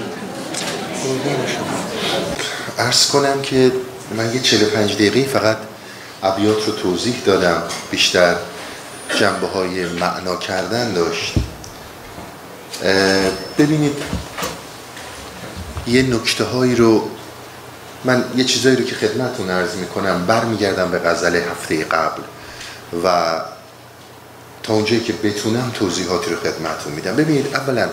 S1: عرض کنم که من یه چهل و پنج دقیقه فقط ابیات رو توضیح دادم، بیشتر جنبه های معنا کردن داشت. ببینید یه نکته هایی رو من یه چیزایی رو که خدمتتون عرض میکنم برمیگردم به غزل هفته قبل و تا اونجایی که بتونم توضیحاتی رو خدمتتون میدم. ببینید، اولا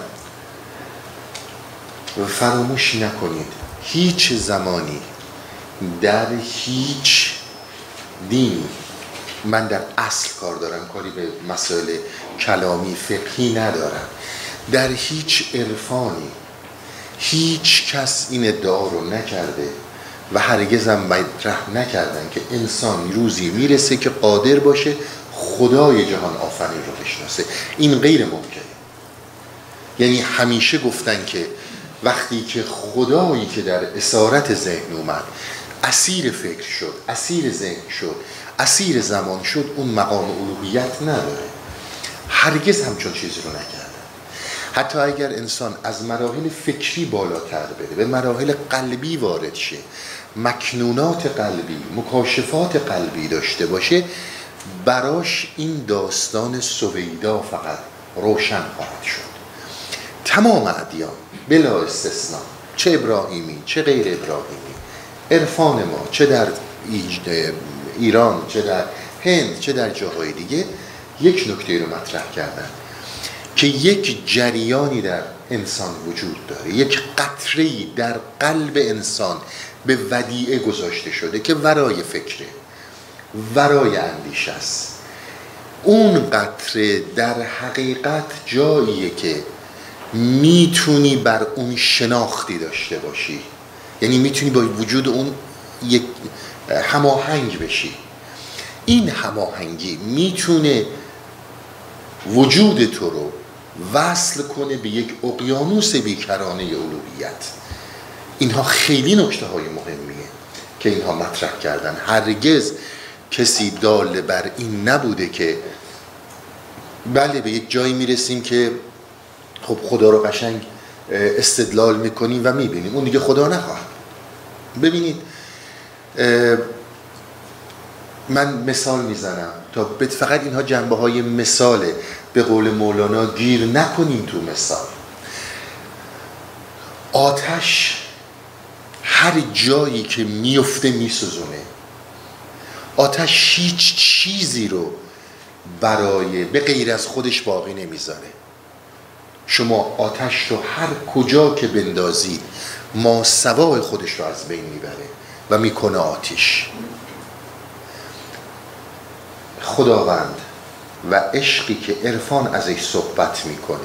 S1: فراموش نکنید هیچ زمانی در هیچ دینی، من در اصل کار دارم، کاری به مسائل کلامی فقهی ندارم، در هیچ عرفانی هیچ کس این ادعا رو نکرده و هرگز هم مطرح نکردن که انسان روزی میرسه که قادر باشه خدای جهان آفرین رو بشناسه. این غیر ممکنه. یعنی همیشه گفتن که وقتی که خدایی که در اسارت ذهن اومد اسیر فکر شد، اسیر ذهن شد، اسیر زمان شد، اون مقام الوهیت نداره. هرگز همچون چیزی رو نکردن. حتی اگر انسان از مراحل فکری بالاتر بره، به مراحل قلبی وارد شه، مکنونات قلبی، مکاشفات قلبی داشته باشه، براش این داستان سویدا فقط روشن خواهد شد. تمام ادیان بلا استثناء، چه ابراهیمی چه غیر ابراهیمی، عرفان ما چه در ایران چه در هند چه در جاهای دیگه، یک نکته رو مطرح کردن که یک جریانی در انسان وجود داره، یک قطره‌ای در قلب انسان به ودیعه گذاشته شده که ورای فکره، ورای اندیشه است. اون قطره در حقیقت جاییه که میتونی بر اون شناختی داشته باشی، یعنی میتونی با وجود اون یک هماهنگ بشی. این هماهنگی میتونه وجود تو رو وصل کنه به یک اقیانوس بیکرانه الوهیت. اینها خیلی نکته های مهمیه که اینها مطرح کردن. هرگز کسی دال بر این نبوده که بله به یک جایی میرسیم که خب خدا رو قشنگ استدلال میکنیم و میبینیم، اون دیگه خدا نخواهد. ببینید، من مثال میزنم تا فقط اینها جنبه های مثاله، به قول مولانا گیر نکنیم تو مثال. آتش هر جایی که میفته میسوزونه. آتش هیچ چیزی رو برای به غیر از خودش باقی نمیذاره. شما آتش رو هر کجا که بندازید ماسوای خودش رو از بین میبره و میکنه آتش. خداوند و عشقی که عرفان ازش صحبت میکنه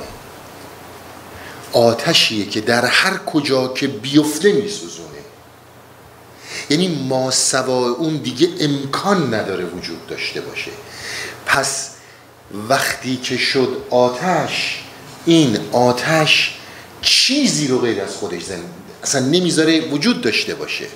S1: آتشیه که در هر کجا که بیفته میسوزونه. یعنی ماسوای اون دیگه امکان نداره وجود داشته باشه. پس وقتی که شد آتش، این آتش چیزی رو غیر از خودش زن اصلا نمیذاره وجود داشته باشه.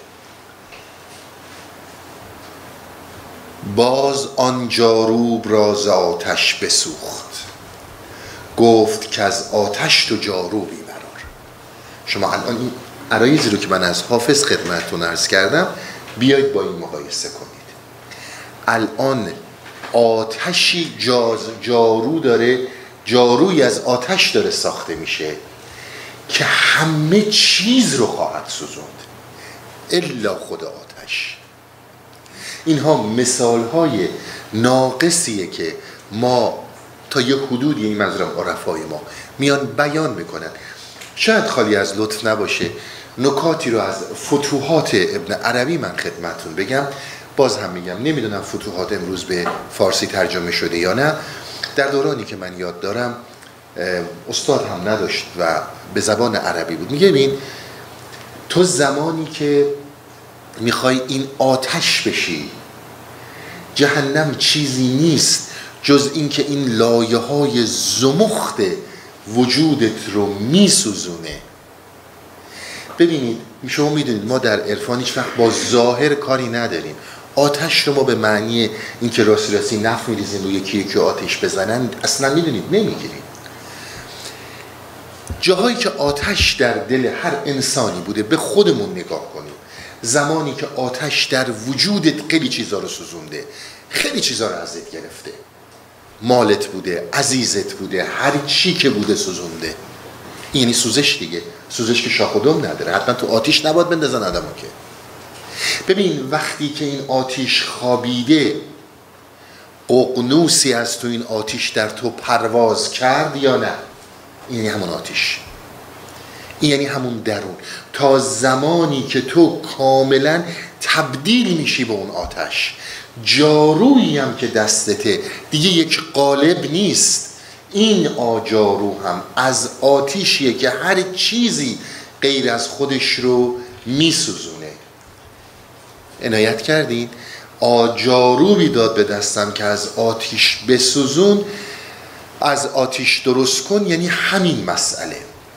S1: باز آن جاروب را ز آتش بسوخت، گفت که از آتش تو جاروبی برار. شما الان این عرایزی رو که من از حافظ خدمتتون عرض کردم بیایید با این مقایسه کنید. الان آتشی جاز جارو داره، جاروی از آتش داره ساخته میشه که همه چیز رو خواهد سوزوند الا خود آتش. اینها مثالهای ناقصیه که ما تا یک حدودی، این منظورم عرفای ما، میان بیان میکنن. شاید خالی از لطف نباشه نکاتی رو از فتوحات ابن عربی من خدمتون بگم. باز هم میگم نمیدونم فتوحات امروز به فارسی ترجمه شده یا نه. در دورانی که من یاد دارم استاد هم نداشت و به زبان عربی بود. میگه ببین، تو زمانی که میخوای این آتش بشی، جهنم چیزی نیست جز این که این لایه های زمخت وجودت رو میسوزونه. ببینید، شما میدونید ما در عرفان هیچ وقت با ظاهر کاری نداریم. آتش رو ما به معنی اینکه راستی راستی نف میریزیم روی یکی که آتش بزنن اصلا میدونید نمیگیریم. جاهایی که آتش در دل هر انسانی بوده، به خودمون نگاه کنیم. زمانی که آتش در وجودت خیلی چیزا رو سوزونده، خیلی چیزا رو ازت گرفته، مالت بوده، عزیزت بوده، هر چی که بوده سوزونده. یعنی سوزش دیگه. سوزش که شاخ و دم نداره. حتما تو آتش نباید بندازن آدمو که. ببین وقتی که این آتیش خوابیده، ققنوسی از تو این آتیش در تو پرواز کرد یا نه؟ این یعنی همون آتیش، این یعنی همون درون. تا زمانی که تو کاملا تبدیل میشی به اون آتش، جارویی هم که دستته دیگه یک قالب نیست، این آجارو هم از آتیشیه که هر چیزی غیر از خودش رو میسوزونه. عنایت کردین؟ آجارویی داد به دستم که از آتیش بسوزون، از آتیش درست کن، یعنی همین مسئله.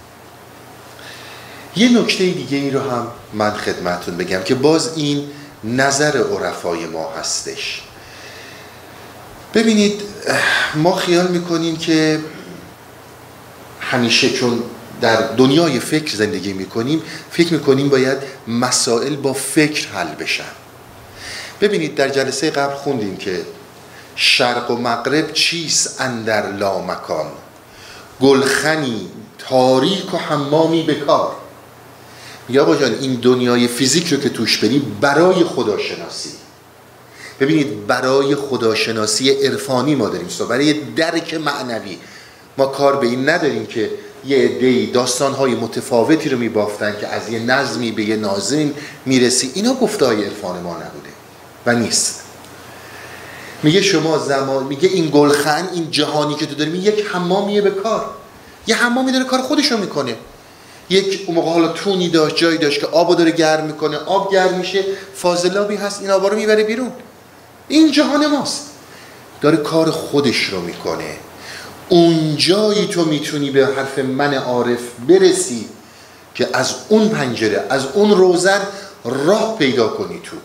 S1: یه نکته دیگه ای رو هم من خدمتون بگم که باز این نظر عرفای ما هستش. ببینید ما خیال میکنیم که همیشه چون در دنیای فکر زندگی میکنیم، فکر میکنیم باید مسائل با فکر حل بشن. ببینید در جلسه قبل خوندیم که شرق و مغرب چیست اندر لامکان، گلخنی تاریک و حمامی بکار. یا آقا جان این دنیای فیزیک رو که توش بری برای خداشناسی، ببینید برای خداشناسی عرفانی ما داریم، برای درک معنوی ما کار به این نداریم که یه عده‌ای داستان‌های متفاوتی رو می‌بافتن که از یه نظمی به یه ناظم میرسی. اینا گفته‌های عرفان ما نبوده و نیست. میگه شما زمان، میگه این گلخن، این جهانی که تو داری، یک حمامیه به کار، یه حمامی داره کار خودش رو میکنه. یک اون موقع حالا تونی داشت، جایی داشت که آبو داره گرم میکنه، آب گرم میشه، فاضلابی هست، این آبا رو میبره بیرون. این جهان ماست، داره کار خودش رو میکنه. اون جایی تو میتونی به حرف من عارف برسی که از اون پنجره، از اون روزن راه پیدا کنی تو.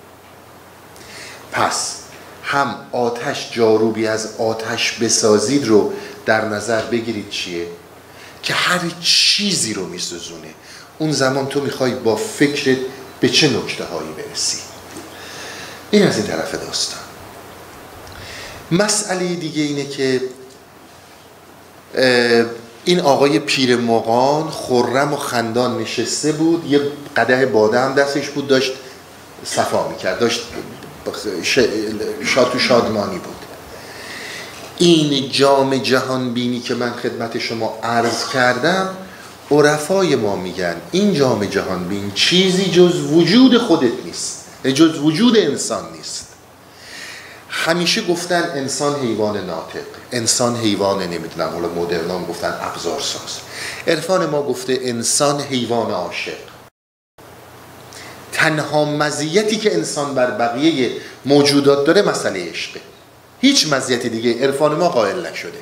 S1: پس هم آتش، جاروبی از آتش بسازید رو در نظر بگیرید چیه؟ که هر چیزی رو میسوزونه. اون زمان تو میخوای با فکرت به چه نکته هایی برسی. این از این طرف داستان. مسئله دیگه اینه که این آقای پیر مغان خرم و خندان نشسته بود، یه قدح باده هم دستش بود، داشت صفا میکرد، داشت شاد و شادمانی بود. این جام جهان بینی که من خدمت شما عرض کردم، عرفای ما میگن این جام جهان بین چیزی جز وجود خودت نیست، جز وجود انسان نیست. همیشه گفتن انسان حیوان ناطق، انسان حیوان نمیدونم، حالا مدرنام گفتن ابزارساز. عرفان ما گفته انسان حیوان عاشق. تنها مزیتی که انسان بر بقیه موجودات داره مسئله عشقه، هیچ مزیت دیگه عرفان ما قائل نشده.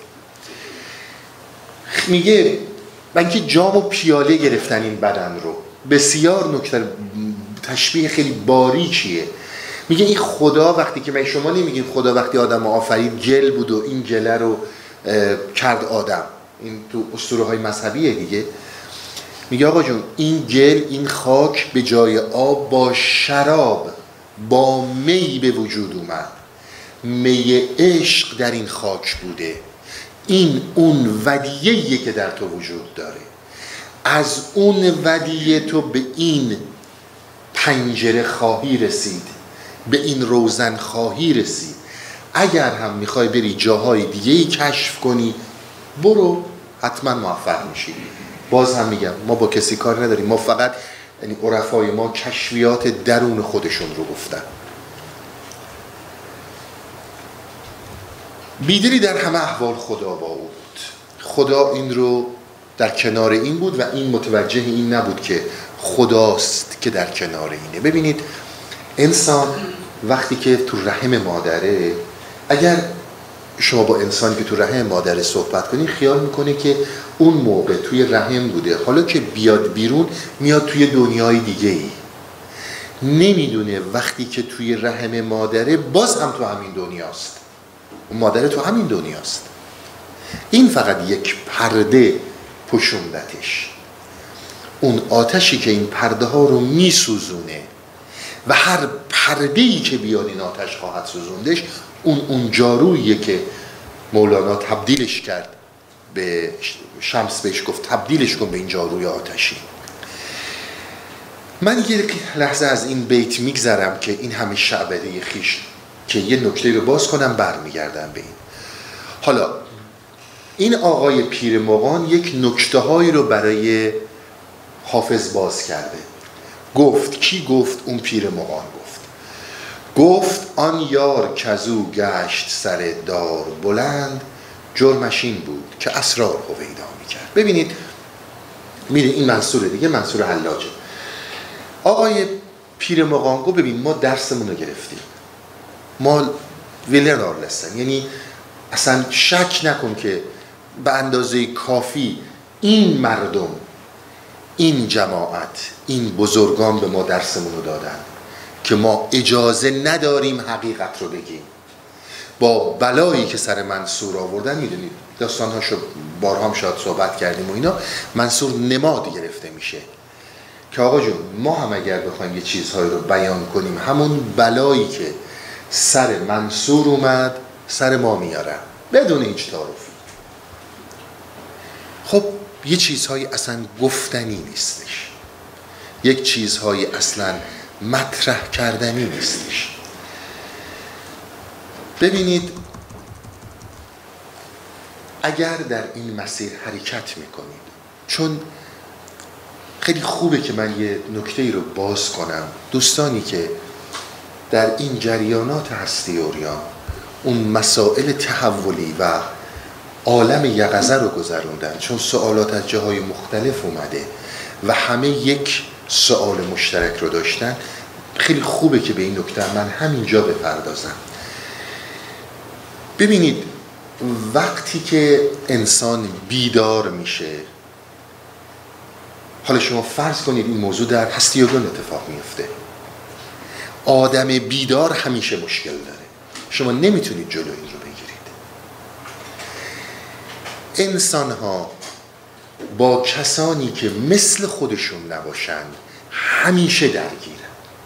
S1: میگه من که جام و پیاله گرفتن این بدن رو، بسیار نکته تشبیه خیلی باریکیه. میگه این خدا وقتی که من شما نمیگین خدا وقتی آدم آفرید گل بود و این گله رو کرد آدم، این تو اسطوره های مذهبیه دیگه. میگه آقا جون این گل، این خاک به جای آب با شراب، با می به وجود اومد. می عشق در این خاک بوده. این اون ودیه‌ایه که در تو وجود داره. از اون ودیه تو به این پنجره خواهی رسید، به این روزن خواهی رسید. اگر هم میخوای بری جاهای دیگه‌ای کشف کنی، برو، حتما موفق میشی. باز هم میگم ما با کسی کار نداریم، ما فقط یعنی عرفای ما کشفیات درون خودشون رو گفتن. بیدلی در همه احوال خدا با او بود. خدا این رو در کنار این بود و این متوجه این نبود که خداست که در کنار اینه. ببینید انسان وقتی که تو رحم مادره، اگر شما با انسانی که تو رحم مادره صحبت کنید، خیال میکنه که اون موقع توی رحم بوده، حالا که بیاد بیرون میاد توی دنیای دیگه ای. نمیدونه وقتی که توی رحم مادره باز هم تو همین دنیاست، اون مادره تو همین دنیاست. این فقط یک پرده پوشوندتش، اون آتشی که این پرده ها رو میسوزونه و هر پرده‌ای که بیاد این آتش خواهد سوزوندش. اون اون جاروییه که مولانا تبدیلش کرد به شمس، بهش گفت تبدیلش کن به این جاروی آتشی. من یک لحظه از این بیت میگذرم که این همه شعبده خیش که یه نکته رو باز کنم برمیگردم به این. حالا این آقای پیر مغان یک نکته هایی رو برای حافظ باز کرده. گفت، کی گفت؟ اون پیر مغان گفت. گفت آن یار کزو گشت سر دار بلند، جرمش این بود که اسرار هویدا میکرد. ببینید میره این منصور دیگه، منصور حلاجه. آقای پیر مغان گفت ببین ما درسمون رو گرفتیم، ما ویلر آرلستن، یعنی اصلا شک نکن که به اندازه کافی این مردم، این جماعت، این بزرگان به ما درسمون رو دادن که ما اجازه نداریم حقیقت رو بگیم. با بلایی که سر منصور آوردن، میدونید داستانهاشو بارها هم شاید صحبت کردیم و اینا، منصور نماد گرفته میشه که آقا جون ما هم اگر بخوایم یه چیزهایی رو بیان کنیم، همون بلایی که سر منصور اومد سر ما میارن بدون هیچ تعارفی. خب یه چیزهایی اصلا گفتنی نیستش، یک چیزهایی اصلا مطرح کردنی نیستش. ببینید اگر در این مسیر حرکت میکنید، چون خیلی خوبه که من یه نکته رو باز کنم، دوستانی که در این جریانات هستی عریان اون مسائل تحولی و عالم یقظه رو گذروندن، چون سوالات از جاهای مختلف اومده و همه یک سوال مشترک رو داشتن، خیلی خوبه که به این نکته من همینجا بپردازم. ببینید وقتی که انسان بیدار میشه، حالا شما فرض کنید این موضوع در هستی عریان اتفاق میفته، آدم بیدار همیشه مشکل داره، شما نمیتونید جلو این رو بگیرید. انسان ها با کسانی که مثل خودشون نباشند همیشه درگیرن.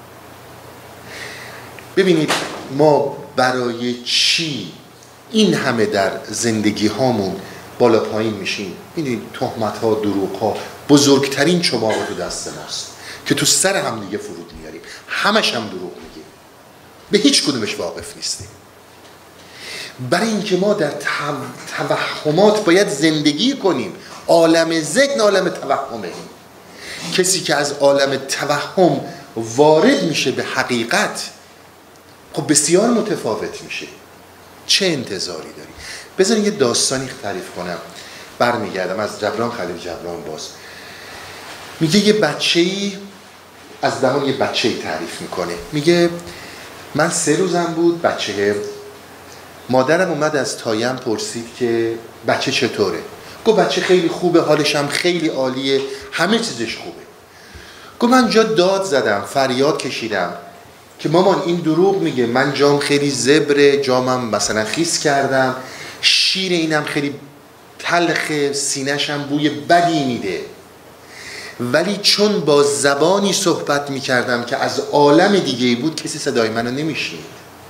S1: ببینید ما برای چی این همه در زندگی هامون بالا پایین میشیم؟ ببینید تهمت ها، دروغ ها بزرگترین چماق تو دست ماست که تو سر هم دیگه فرود میاریم، همش هم دروغ میگیم، به هیچ کدومش واقف نیستیم. برای اینکه ما در توهمات باید زندگی کنیم. عالم ذهن عالم توهمه. کسی که از عالم توهم وارد میشه به حقیقت، خب بسیار متفاوت میشه. چه انتظاری داری؟ بذارین یه داستانی تعریف کنم، برمیگردم از جبران خلیل جبران. باز میگه یه بچه‌ای از زمان یه بچه‌ای تعریف میکنه، میگه من سه روزم بود، بچه مادرم اومد از تایم پرسید که بچه چطوره؟ گفت بچه خیلی خوبه، حالش هم خیلی عالیه، همه چیزش خوبه. گفت من جا داد زدم، فریاد کشیدم که مامان این دروغ میگه، من جام خیلی زبره، جامم مثلا خیس کردم، شیر اینم خیلی تلخه، سینه‌شم بوی بدی میده، ولی چون با زبانی صحبت میکردم که از عالم دیگه‌ای بود کسی صدای منو نمیشنید.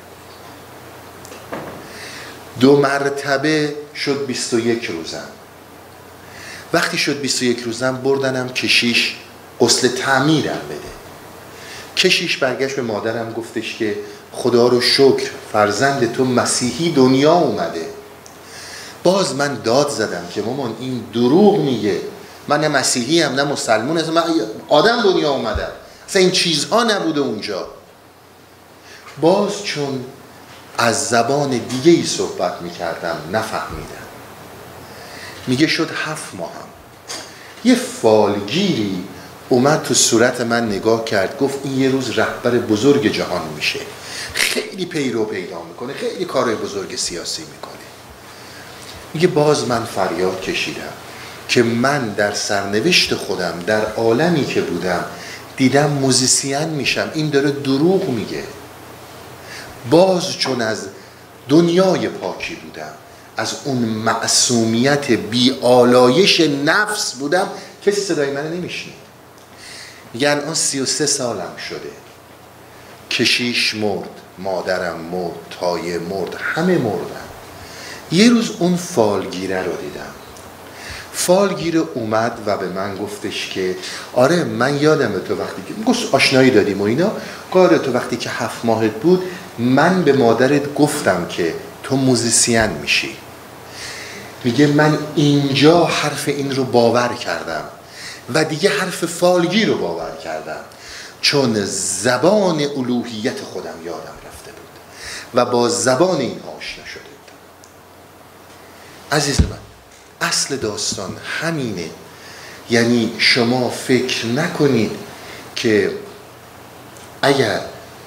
S1: دو مرتبه شد بیست و یک روزم. وقتی شد بیست و یک روزم بردنم کشیش غسل تعمیرم بده. کشیش برگشت به مادرم گفتش که خدا رو شکر فرزند تو مسیحی دنیا اومده. باز من داد زدم که مامان این دروغ میگه، من نه مسیحی هم نه مسلمان هم، من آدم دنیا اومدم، اصلا این چیزها نبوده اونجا. باز چون از زبان دیگه ای صحبت میکردم نفهمیدم. میگه شد هفت ماه هم یه فالگیری اومد تو صورت من نگاه کرد، گفت این یه روز رهبر بزرگ جهان میشه، خیلی پیرو پیدا میکنه، خیلی کارهای بزرگ سیاسی میکنه. میگه باز من فریاد کشیدم که من در سرنوشت خودم در عالمی که بودم دیدم موزیسین میشم، این داره دروغ میگه. باز چون از دنیای پاکی بودم، از اون معصومیت بی آلایش نفس بودم، کسی صدای من نمیشنید. میگه الان سی و سه سالم شده، کشیش مرد، مادرم مرد، تایه مرد، همه مردن. یه روز اون فالگیره رو دیدم. فالگیر اومد و به من گفتش که آره من یادمه تو وقتی که گفت آشنایی دادیم و اینا، آره تو وقتی که هفت ماهت بود من به مادرت گفتم که تو موزیسین میشی. میگه من اینجا حرف این رو باور کردم و دیگه حرف فالگیر رو باور کردم، چون زبان الوهیت خودم یادم رفته بود و با زبان این آشنا شده بودم. عزیز من، اصل داستان همینه. یعنی شما فکر نکنید که اگر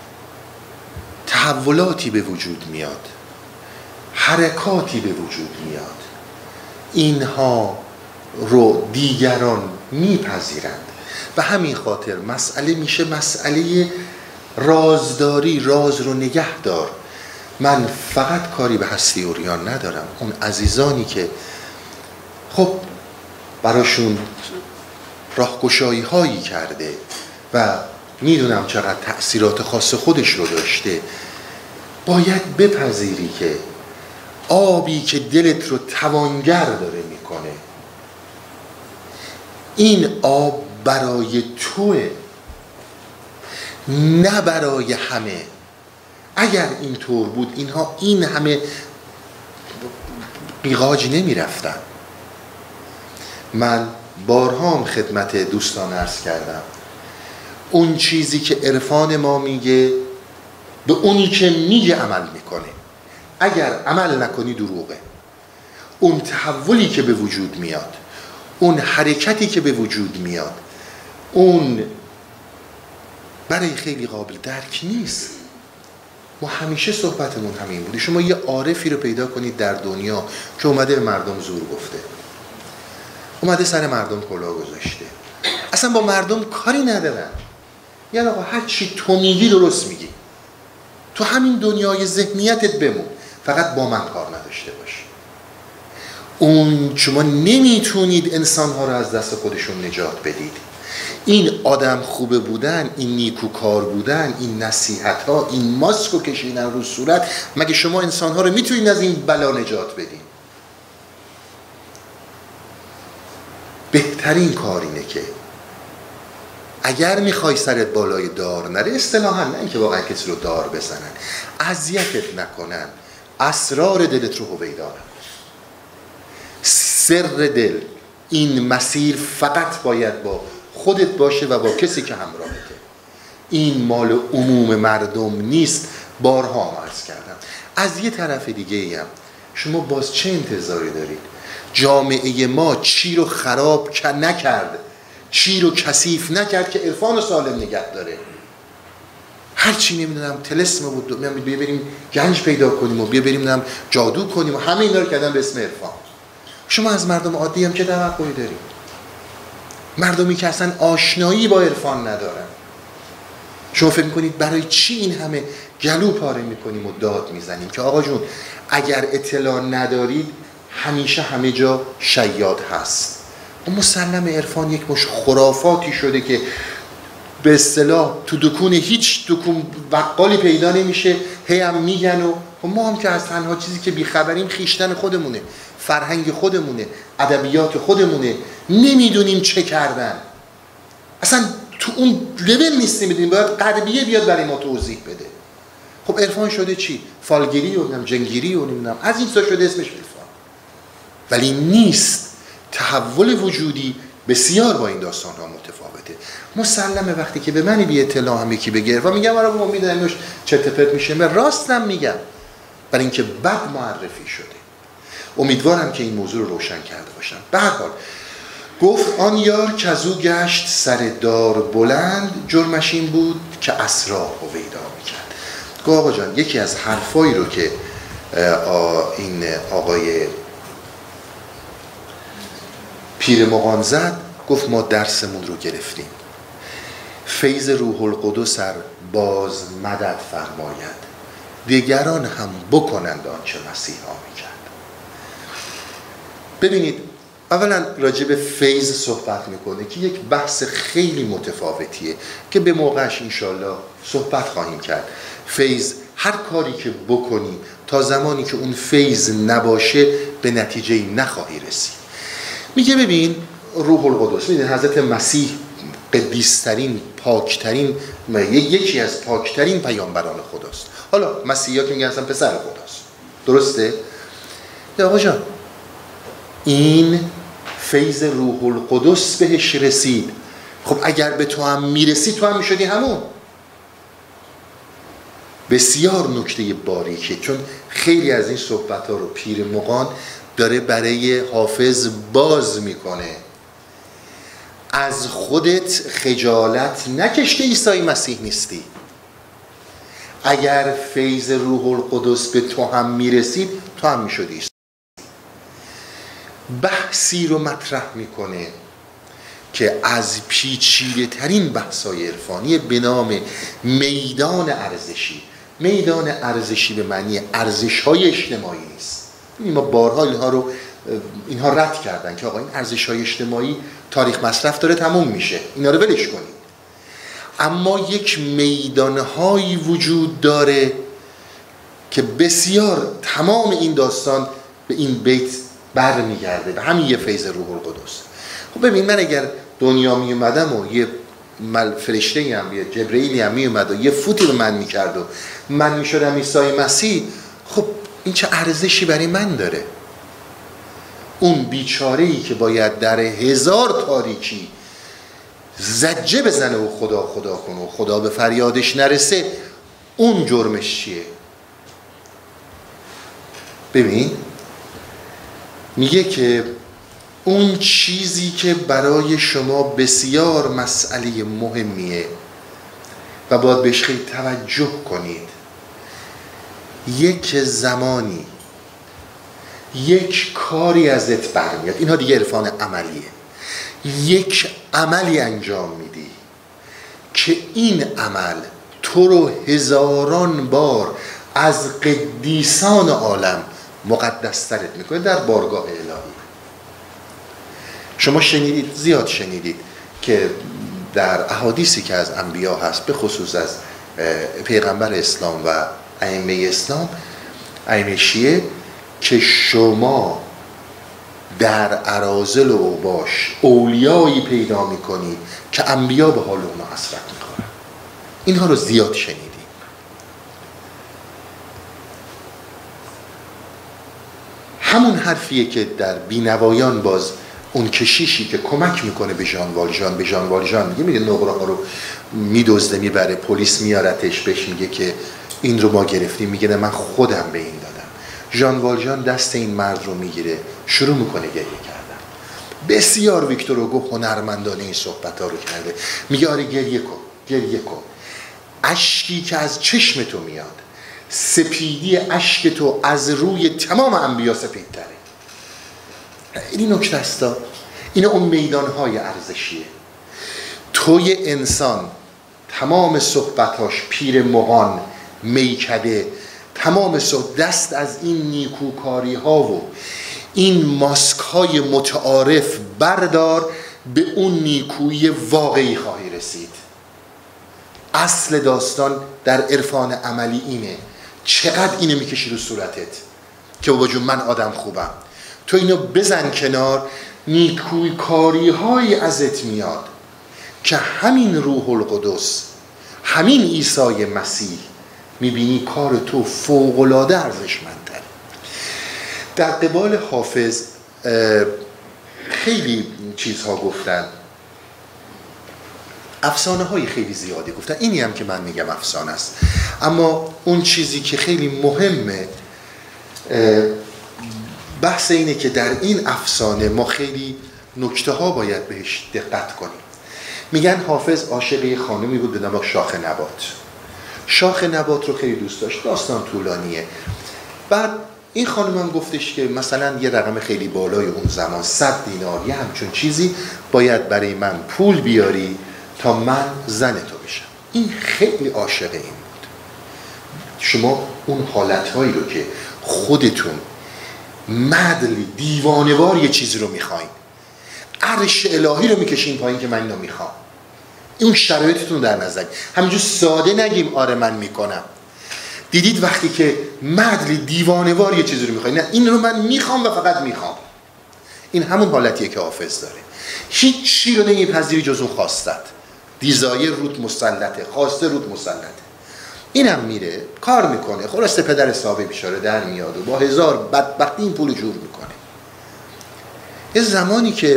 S1: تحولاتی به وجود میاد، حرکاتی به وجود میاد، اینها رو دیگران میپذیرند. و همین خاطر مسئله میشه مسئله رازداری، راز رو نگه دار. من فقط کاری به هستی عریان ندارم، اون عزیزانی که خب براشون راهگشایی هایی کرده و میدونم چقدر تأثیرات خاص خودش رو داشته، باید بپذیری که آبی که دلت رو توانگر داره میکنه، این آب برای توه، نه برای همه. اگر این طور بود اینها این همه بیغاج نمی رفتن. من بارها هم خدمت دوستان عرض کردم، اون چیزی که عرفان ما میگه به اونی که میگه عمل میکنه. اگر عمل نکنی دروغه. اون تحولی که به وجود میاد، اون حرکتی که به وجود میاد، اون برای خیلی قابل درک نیست. ما همیشه صحبتمون همین بوده. شما یه عارفی رو پیدا کنید در دنیا که اومده به مردم زور گفته، اومده سر مردم کلاه گذاشته، اصلا با مردم کاری ندارن. یعنی آقا هر چی تو میگی درست میگی، تو همین دنیای ذهنیتت بمون، فقط با من کار نداشته باش. اون شما نمیتونید انسانها رو از دست خودشون نجات بدید. این آدم خوبه بودن، این نیکوکار بودن، این نصیحت ها، این ماسک رو کشیدن رو صورت، مگه شما انسانها رو میتونید از این بلا نجات بدید؟ بهترین کار اینه که اگر میخوای سرت بالای دار نره، اصطلاحاً نه اینکه واقعا کسی رو دار بزنن، اذیتت نکنن، اسرار دلت رو هویدا نکن. سر دل، این مسیر فقط باید با خودت باشه و با کسی که همراهته. این مال عموم مردم نیست. بارها عرض کردم. از یه طرف دیگه هم شما باز چه انتظاری دارید؟ جامعه ما چی رو خراب نکرد، چی رو کثیف نکرد که عرفان سالم نگه داره. هر چی نمیدونم طلسم بود، بیا بریم گنج پیدا کنیم و بیا بریم جادو کنیم و همه اینا رو کردن به اسم عرفان. شما از مردم عادی هم چه توقعی دارید؟ مردمی که اصلا آشنایی با عرفان ندارن. شما فکر میکنید برای چی این همه گلو پاره میکنیم و داد میزنیم که آقا جون اگر اطلاع ندارید همیشه همه جا شیاد هست. و مسلم عرفان یک مش خرافاتی شده که به اصطلاح تو دکون هیچ دکون بقالی پیدا نمیشه، هی هم میگن و ما هم که از تنها چیزی که بیخبریم خیشتن خودمونه، فرهنگ خودمونه، ادبیات خودمونه، نمیدونیم چه کردن، اصلا تو اون لول نیستیم. بدونیم باید غربیه بیاد برای ما توضیح بده. خب عرفان شده چی؟ فالگیری و نمیدونم جنگیری و نمیدونم از این تا شده اسمش عرفان، ولی نیست. تحول وجودی بسیار با این داستان ها متفاوته. مسلمه وقتی که به من بی اطلاع هم یکی بگه و میگم آره بابا میدونمش چرت و پرت میشه، من راستم میگم، برای اینکه بد معرفی شده. امیدوارم که این موضوع رو روشن کرده باشم. به هر حال گفت آن یار کزو گشت سر دار بلند، جرمش این بود که اسرار هویدا میکرد. گفت آقا جان یکی از حرفایی رو که این آقای پیر مغان زد، گفت ما درسمون رو گرفتیم. فیض روح القدس ار باز مدد فرماید، دیگران هم بکنند آنچه مسیحا میکرد. ببینید اولا راجع به فیض صحبت میکنه که یک بحث خیلی متفاوتیه که به موقعش انشالله صحبت خواهیم کرد. فیض هر کاری که بکنی تا زمانی که اون فیض نباشه به نتیجه نخواهی رسید. میگه ببین روح القدس، میدین حضرت مسیح قدیسترین پاکترین یکی از پاکترین پیامبران خداست. حالا مسیحا که میگن اصلا پسر خداست، درسته؟ یا آقا جان این فیض روح القدس بهش رسید، خب اگر به تو هم میرسید تو هم میشدی همون. بسیار نکته باریکه، چون خیلی از این صحبت ها رو پیر مغان داره برای حافظ باز میکنه. از خودت خجالت نکش که عیسی مسیح نیستی. اگر فیض روح القدس به تو هم میرسید تو هم میشدی. بحثی رو مطرح میکنه که از پیچیده ترین بحث‌های عرفانی به نام میدان ارزشی. میدان ارزشی به معنی ارزش‌های اجتماعی نیست. ما بارها اینها رو اینها رد کردن که آقا این ارزش‌های اجتماعی تاریخ مصرف داره تموم میشه، اینا رو ولش کنید. اما یک میدان‌هایی وجود داره که بسیار تمام این داستان به این بیت برمیگرده، به همین یه فیض روح القدس. خب ببین من اگر دنیا می اومدم و یه مل فرشته هم یه جبرئیلی هم می اومد و یه فوتی به من میکرد و من میشدم عیسی مسیح، خب این چه ارزشی برای من داره؟ اون بیچاره‌ای که باید در هزار تاریکی زجه بزنه و خدا خدا کنه و خدا به فریادش نرسه، اون جرمش چیه؟ ببین میگه که اون چیزی که برای شما بسیار مسئله مهمیه و باید بهش خیلی توجه کنید، یک زمانی یک کاری ازت برمیاد، اینها دیگه عرفان عملیه، یک عملی انجام میدی که این عمل تو رو هزاران بار از قدیسان عالم مقدسترت میکنه در بارگاه الهی. شما شنیدید، زیاد شنیدید که در احادیثی که از انبیا هست، به خصوص از پیغمبر اسلام و ائمه اسلام، ائمه شیعه، که شما در اراذل و اوباش اولیایی پیدا میکنید که انبیا به حال اونها حسرت میخورن. اینها رو زیاد شنیدید. همون حرفیه که در بینوایان باز اون کشیشی که کمک میکنه به ژان والژان، به ژان والژان میگه میگه نقره ها رو میدزده میبره، پلیس میارتش، بهش میگه که این رو ما گرفتیم، میگه نه من خودم به این دادم. ژان والژان دست این مرد رو میگیره، شروع میکنه گریه کردن. بسیار ویکتور هوگو هنرمندانه این صحبت ها رو کرده، میگه آره گریه کن، گریه کن. اشکی که از چشم تو میاد، سپیدی اشک تو از روی تمام انبیا سپیدتره. این نکته است، این اون میدانهای ارزشیه. توی انسان تمام صحبتاش پیر مغان، میکده، تمام صحبت دست از این نیکوکاری ها و این ماسک های متعارف بردار، به اون نیکویی واقعی خواهی رسید. اصل داستان در عرفان عملی اینه. چقدر اینو میکشی رو صورتت که بابا جون من آدم خوبم، تو اینو بزن کنار، نیکوی کاری های ازت میاد که همین روح القدس، همین عیسی مسیح، میبینی کار تو فوق‌العاده ارزشمندتره. در قبال حافظ خیلی چیزها گفتن، افسانه های خیلی زیادی گفتن، اینی هم که من میگم افسانه است، اما اون چیزی که خیلی مهمه بحث اینه که در این افسانه ما خیلی نکته ها باید بهش دقت کنیم. میگن حافظ عاشق خانمی بود به نام شاخ نبات. شاخ نبات رو خیلی دوست داشت، داستان طولانیه. بعد این خانم هم گفتش که مثلا یه رقم خیلی بالای اون زمان صد دینار یه همچون چیزی باید برای من پول بیاری تا من زن تو بشم. این خیلی عاشق این بود. شما اون حالتهایی رو که خودتون مدل دیوانوار یه چیزی رو میخواین، عرش الهی رو میکشین پایین که من اینو میخوام، اون شرایطتون در نظر، همینجور ساده نگیم آره من میکنم. دیدید وقتی که مدل دیوانوار یه چیزی رو میخواین، نه این رو من میخوام و فقط میخوام، این همون حالتیه که حافظ داره. هیچ چی رو نمیپذیری جز اون خواستت. دیزایر رود مسلطه، خواسته رود مسلطه. اینم میره کار میکنه، خلاصه پدر صاحب بیچاره در میاد و با هزار بدبختی این پول جور میکنه. یه زمانی که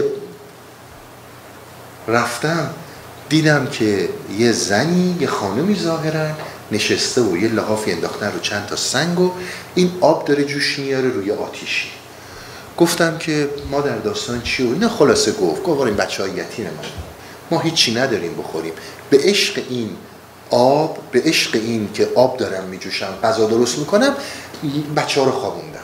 S1: رفتم دیدم که یه زنی، یه خانمی ظاهرا نشسته و یه لحافی انداختن رو چند تا سنگ و این آب داره جوش میاره روی آتیشی. گفتم که ما در داستان چی و اینا خلاصه گفت گفت این بچه های یتیم ما ما هیچی نداریم بخوریم، به عشق این آب، به عشق این که آب دارم میجوشم غذا درست میکنم بچه ها رو خوابوندم.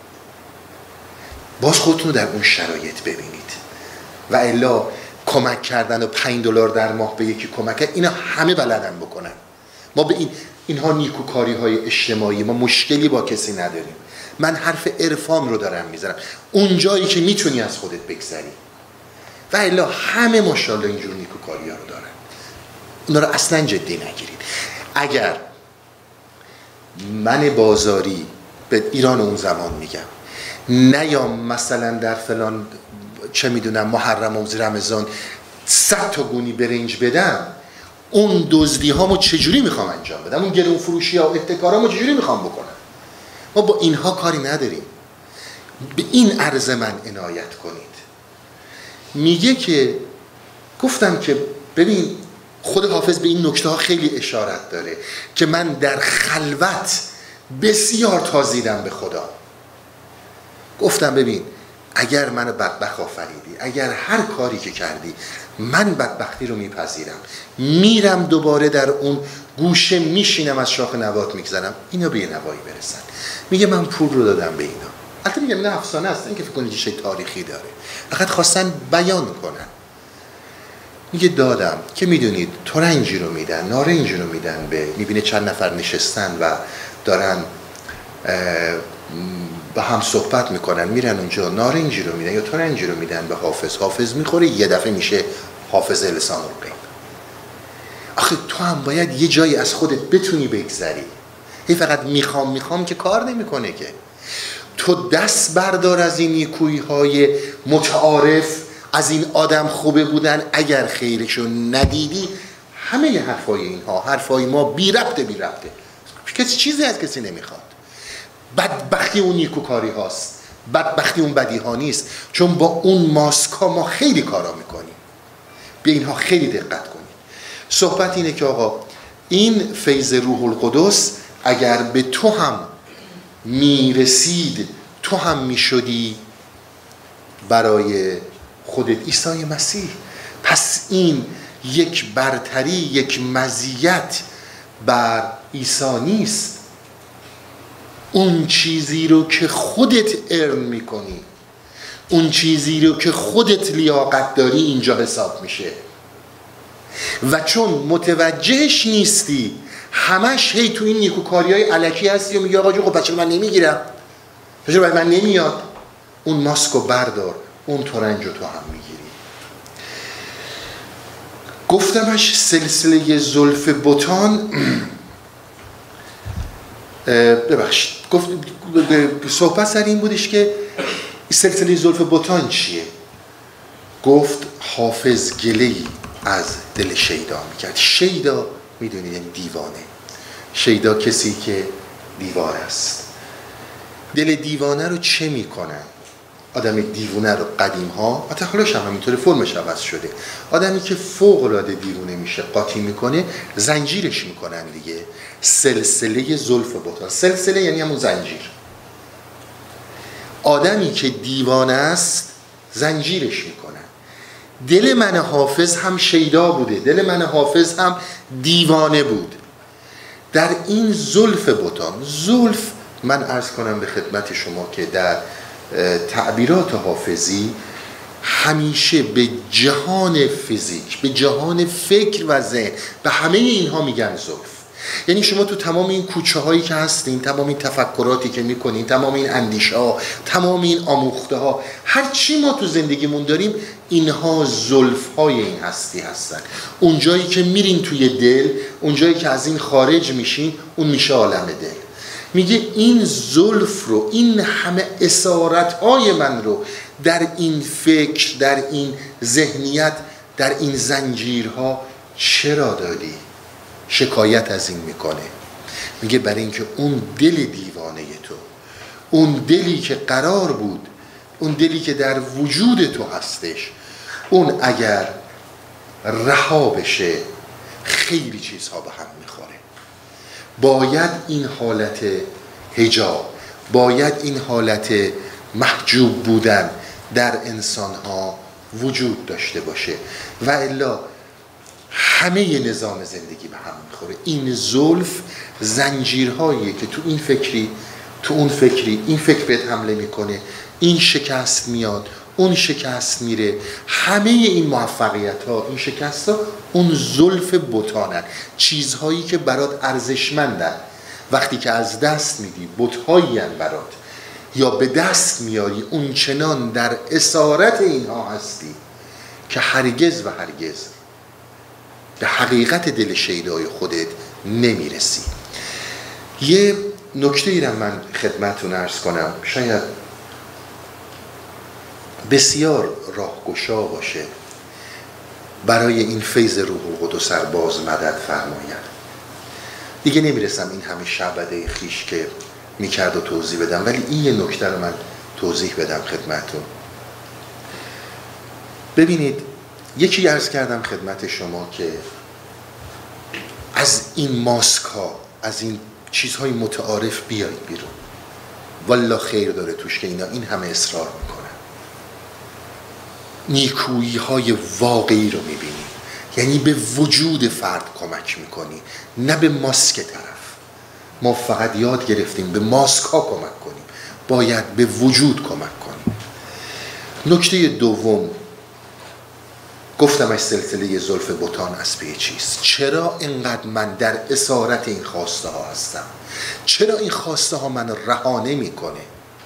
S1: باز خودتون رو در اون شرایط ببینید. و الا کمک کردن و پنج دلار در ماه به یکی کمک، اینا همه بلدن بکنن. ما به این اینها نیکوکاری های اجتماعی، ما مشکلی با کسی نداریم. من حرف عرفان رو دارم میزنم، اون جایی که میتونی از خودت بگذری. و الا همه ماشاءالله اینجور نیکوکاری ها رو دارن. اونا رو اصلا جدی نگیرید. اگر من بازاری به ایران اون زمان میگم نیام مثلا در فلان چه میدونم محرم و رمضان صد تا گونی برنج بدم، اون دزدی هامو چجوری میخوام انجام بدم؟ اون گرون فروشی ها و احتکارامو چجوری میخوام بکنم؟ ما با اینها کاری نداریم. به این عرض من عنایت کنید. میگه که گفتم که ببین خود حافظ به این نکته ها خیلی اشارت داره که من در خلوت بسیار تازیدم به خدا. گفتم ببین اگر منو بدبخت آفریدی، اگر هر کاری که کردی، من بدبختی رو میپذیرم، میرم دوباره در اون گوشه میشینم از شاخ نبات میگذرم اینا به یه نوایی برسن. میگه من پول رو دادم به اینا. البته میگم نه افسانه است، این که فکر کنید چه تاریخی داره، فقط خواستن بیان کنن. میگه دادم که میدونید ترنجی رو میدن، نارنجی رو میدن به، میبینه چند نفر نشستن و دارن با هم صحبت میکنن، میرن اونجا نارنجی رو میدن یا ترنجی رو میدن به حافظ. حافظ میخوره یه دفعه میشه حافظ لسان الغیب. آخه تو هم باید یه جایی از خودت بتونی بگذری. هی فقط میخوام میخوام که کار نمیکنه که. تو دست بردار از این نیکویی های متعارف، از این آدم خوبه بودن. اگر خیرشو ندیدی همه ی حرفای اینها حرفای ما بی ربطه بی ربطه کسی چیزی از کسی نمیخواد. بدبختی اون نیکوکاری هاست، بدبختی اون بدی ها نیست، چون با اون ماسکا ما خیلی کارا میکنیم. به اینها خیلی دقت کنید. صحبت اینه که آقا این فیض روح القدس اگر به تو هم میرسید، تو هم میشدی برای خودت عیسی مسیح. پس این یک برتری، یک مزیت بر عیسی نیست. اون چیزی رو که خودت ارن میکنی، اون چیزی رو که خودت لیاقت داری اینجا حساب میشه. و چون متوجهش نیستی، همش هی تو این نیکوکاری های الکی هستی و میگی آقا جو خب بچه من نمیگیرم، بچه من نمیاد. اون ماسکو بردار، اون ترنج رو تو هم میگیری. گفتمش سلسله زلف بتان ببخشید گفت صحبت سر این بودش که سلسله زلف بتان چیه؟ گفت حافظ گله‌ای از دل شیدا میکرد. شیدا میدونید یعنی دیوانه. شیدا کسی که دیوار است. دل دیوانه رو چه میکنن؟ آدم دیوانه رو قدیم ها، حتی حالاش هم همینطور فرمش عوض شده، آدمی که فوق العاده دیوانه میشه قاطی میکنه زنجیرش میکنن دیگه. سلسله زلف بتان، سلسله یعنی همون زنجیر. آدمی که دیوانه است زنجیرش میکنن. دل من حافظ هم شیدا بوده، دل من حافظ هم دیوانه بود. در این زلف بتان، زلف من عرض کنم به خدمت شما که در تعبیرات حافظی همیشه به جهان فیزیک، به جهان فکر و ذهن، به همه اینها میگن زلف. یعنی شما تو تمام این کوچه هایی که هستین، تمام این تفکراتی که میکنین، تمام این اندیشه ها، تمام این آموخته ها، هر چی ما تو زندگیمون داریم، اینها زلف های این هستی هستن. اون جایی که میرین توی دل، اون جایی که از این خارج میشین، اون میشه عالم دل. میگه این زلف رو، این همه اسارت های من رو در این فکر، در این ذهنیت، در این زنجیرها چرا دادی؟ شکایت از این میکنه. میگه برای اینکه اون دل دیوانه تو، اون دلی که قرار بود، اون دلی که در وجود تو هستش، اون اگر رها بشه خیلی چیزها به هم میخوره. باید این حالت حجاب، باید این حالت محجوب بودن در انسانها وجود داشته باشه و الا همه نظام زندگی به هم میخوره. این زلف زنجیرهاییه که تو این فکری، تو اون فکری، این فکر بهت حمله میکنه، این شکست میاد، اون شکست میره. همه این موفقیت ها، این شکست ها، اون زلف بتانن، چیزهایی که برات ارزشمندن. وقتی که از دست میدی، بتهایی هن برات، یا به دست میاری، اون چنان در اسارت اینها هستی که هرگز و هرگز به حقیقت دل شیدای خودت نمیرسی. یه نکته ای را من خدمتتون عرض کنم، شاید بسیار راهگشا باشه برای این فیض روح القدس باز مدد فرماید. دیگه نمیرسم این همه شعبده خیش که میکرد و توضیح بدم، ولی این یه نکته رو من توضیح بدم خدمتتون. ببینید، یکی عرض کردم خدمت شما که از این ماسک ها، از این چیزهای متعارف بیایید بیرون. والله خیر داره توش که اینا این همه اصرار میکنن. نیکویی های واقعی رو میبینی، یعنی به وجود فرد کمک میکنی، نه به ماسک طرف. ما فقط یاد گرفتیم به ماسک ها کمک کنیم، باید به وجود کمک کنیم. نکته دوم، گفتم از سلسله زلف بتان از پی چیست؟ چرا اینقدر من در اسارت این خواسته ها هستم؟ چرا این خواسته ها من رها نمیکنه؟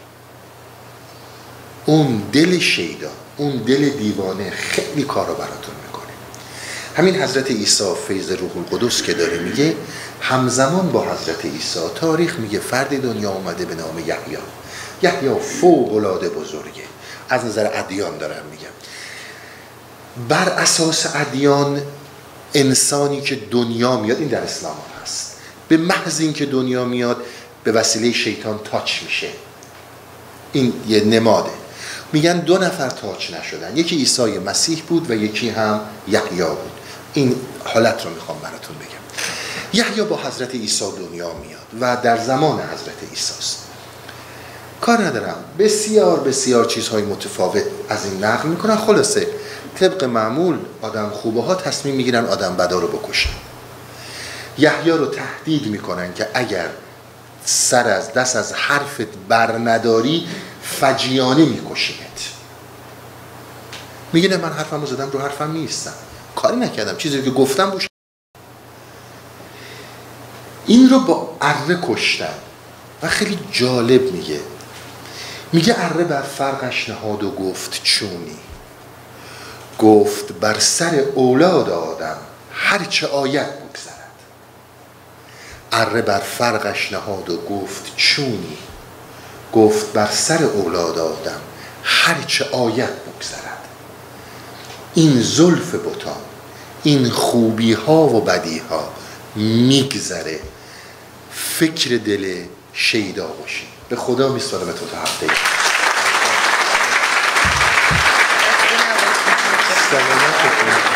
S1: اون دل شیدا، اون دل دیوانه خیلی کارو براتون میکنه. همین حضرت عیسی فیض روح القدس که داره میگه، همزمان با حضرت عیسی تاریخ میگه فردی دنیا اومده به نام یحیی. یحیی فوق العاده بزرگه، از نظر ادیان دارم میگم. بر اساس ادیان انسانی که دنیا میاد، این در اسلام هست، به محض این که دنیا میاد به وسیله شیطان تاچ میشه. این یه نماده. میگن دو نفر تاچ نشدن، یکی عیسی مسیح بود و یکی هم یحیی بود. این حالت رو میخوام براتون بگم. یحیی با حضرت عیسی دنیا میاد و در زمان حضرت عیسی است. کار ندارم، بسیار بسیار چیزهای متفاوت از این نقل میکنن. خلاصه طبق معمول آدم خوبه ها تصمیم میگیرن آدم بدا رو بکشن. یحیی رو تهدید میکنن که اگر سر از دست از حرفت بر نداری فجیانه میکشیمت. میگه نه، من حرفم رو زدم، رو حرفم نیستم، کاری نکردم، چیزی که گفتم روش. این رو با اره کشتن و خیلی جالب میگه، میگه اره بر فرقش نهاد و گفت چونی، گفت بر سر اولاد آدم هرچه آید بگذرد. اره بر فرقش نهاد و گفت چونی، گفت بر سر اولاد آدم هرچه آید بگذرد. این زلف بتان، این خوبی ها و بدی ها میگذره. فکر دل شیدا باشی. به خدا میسپارم تو تا هفته سلامت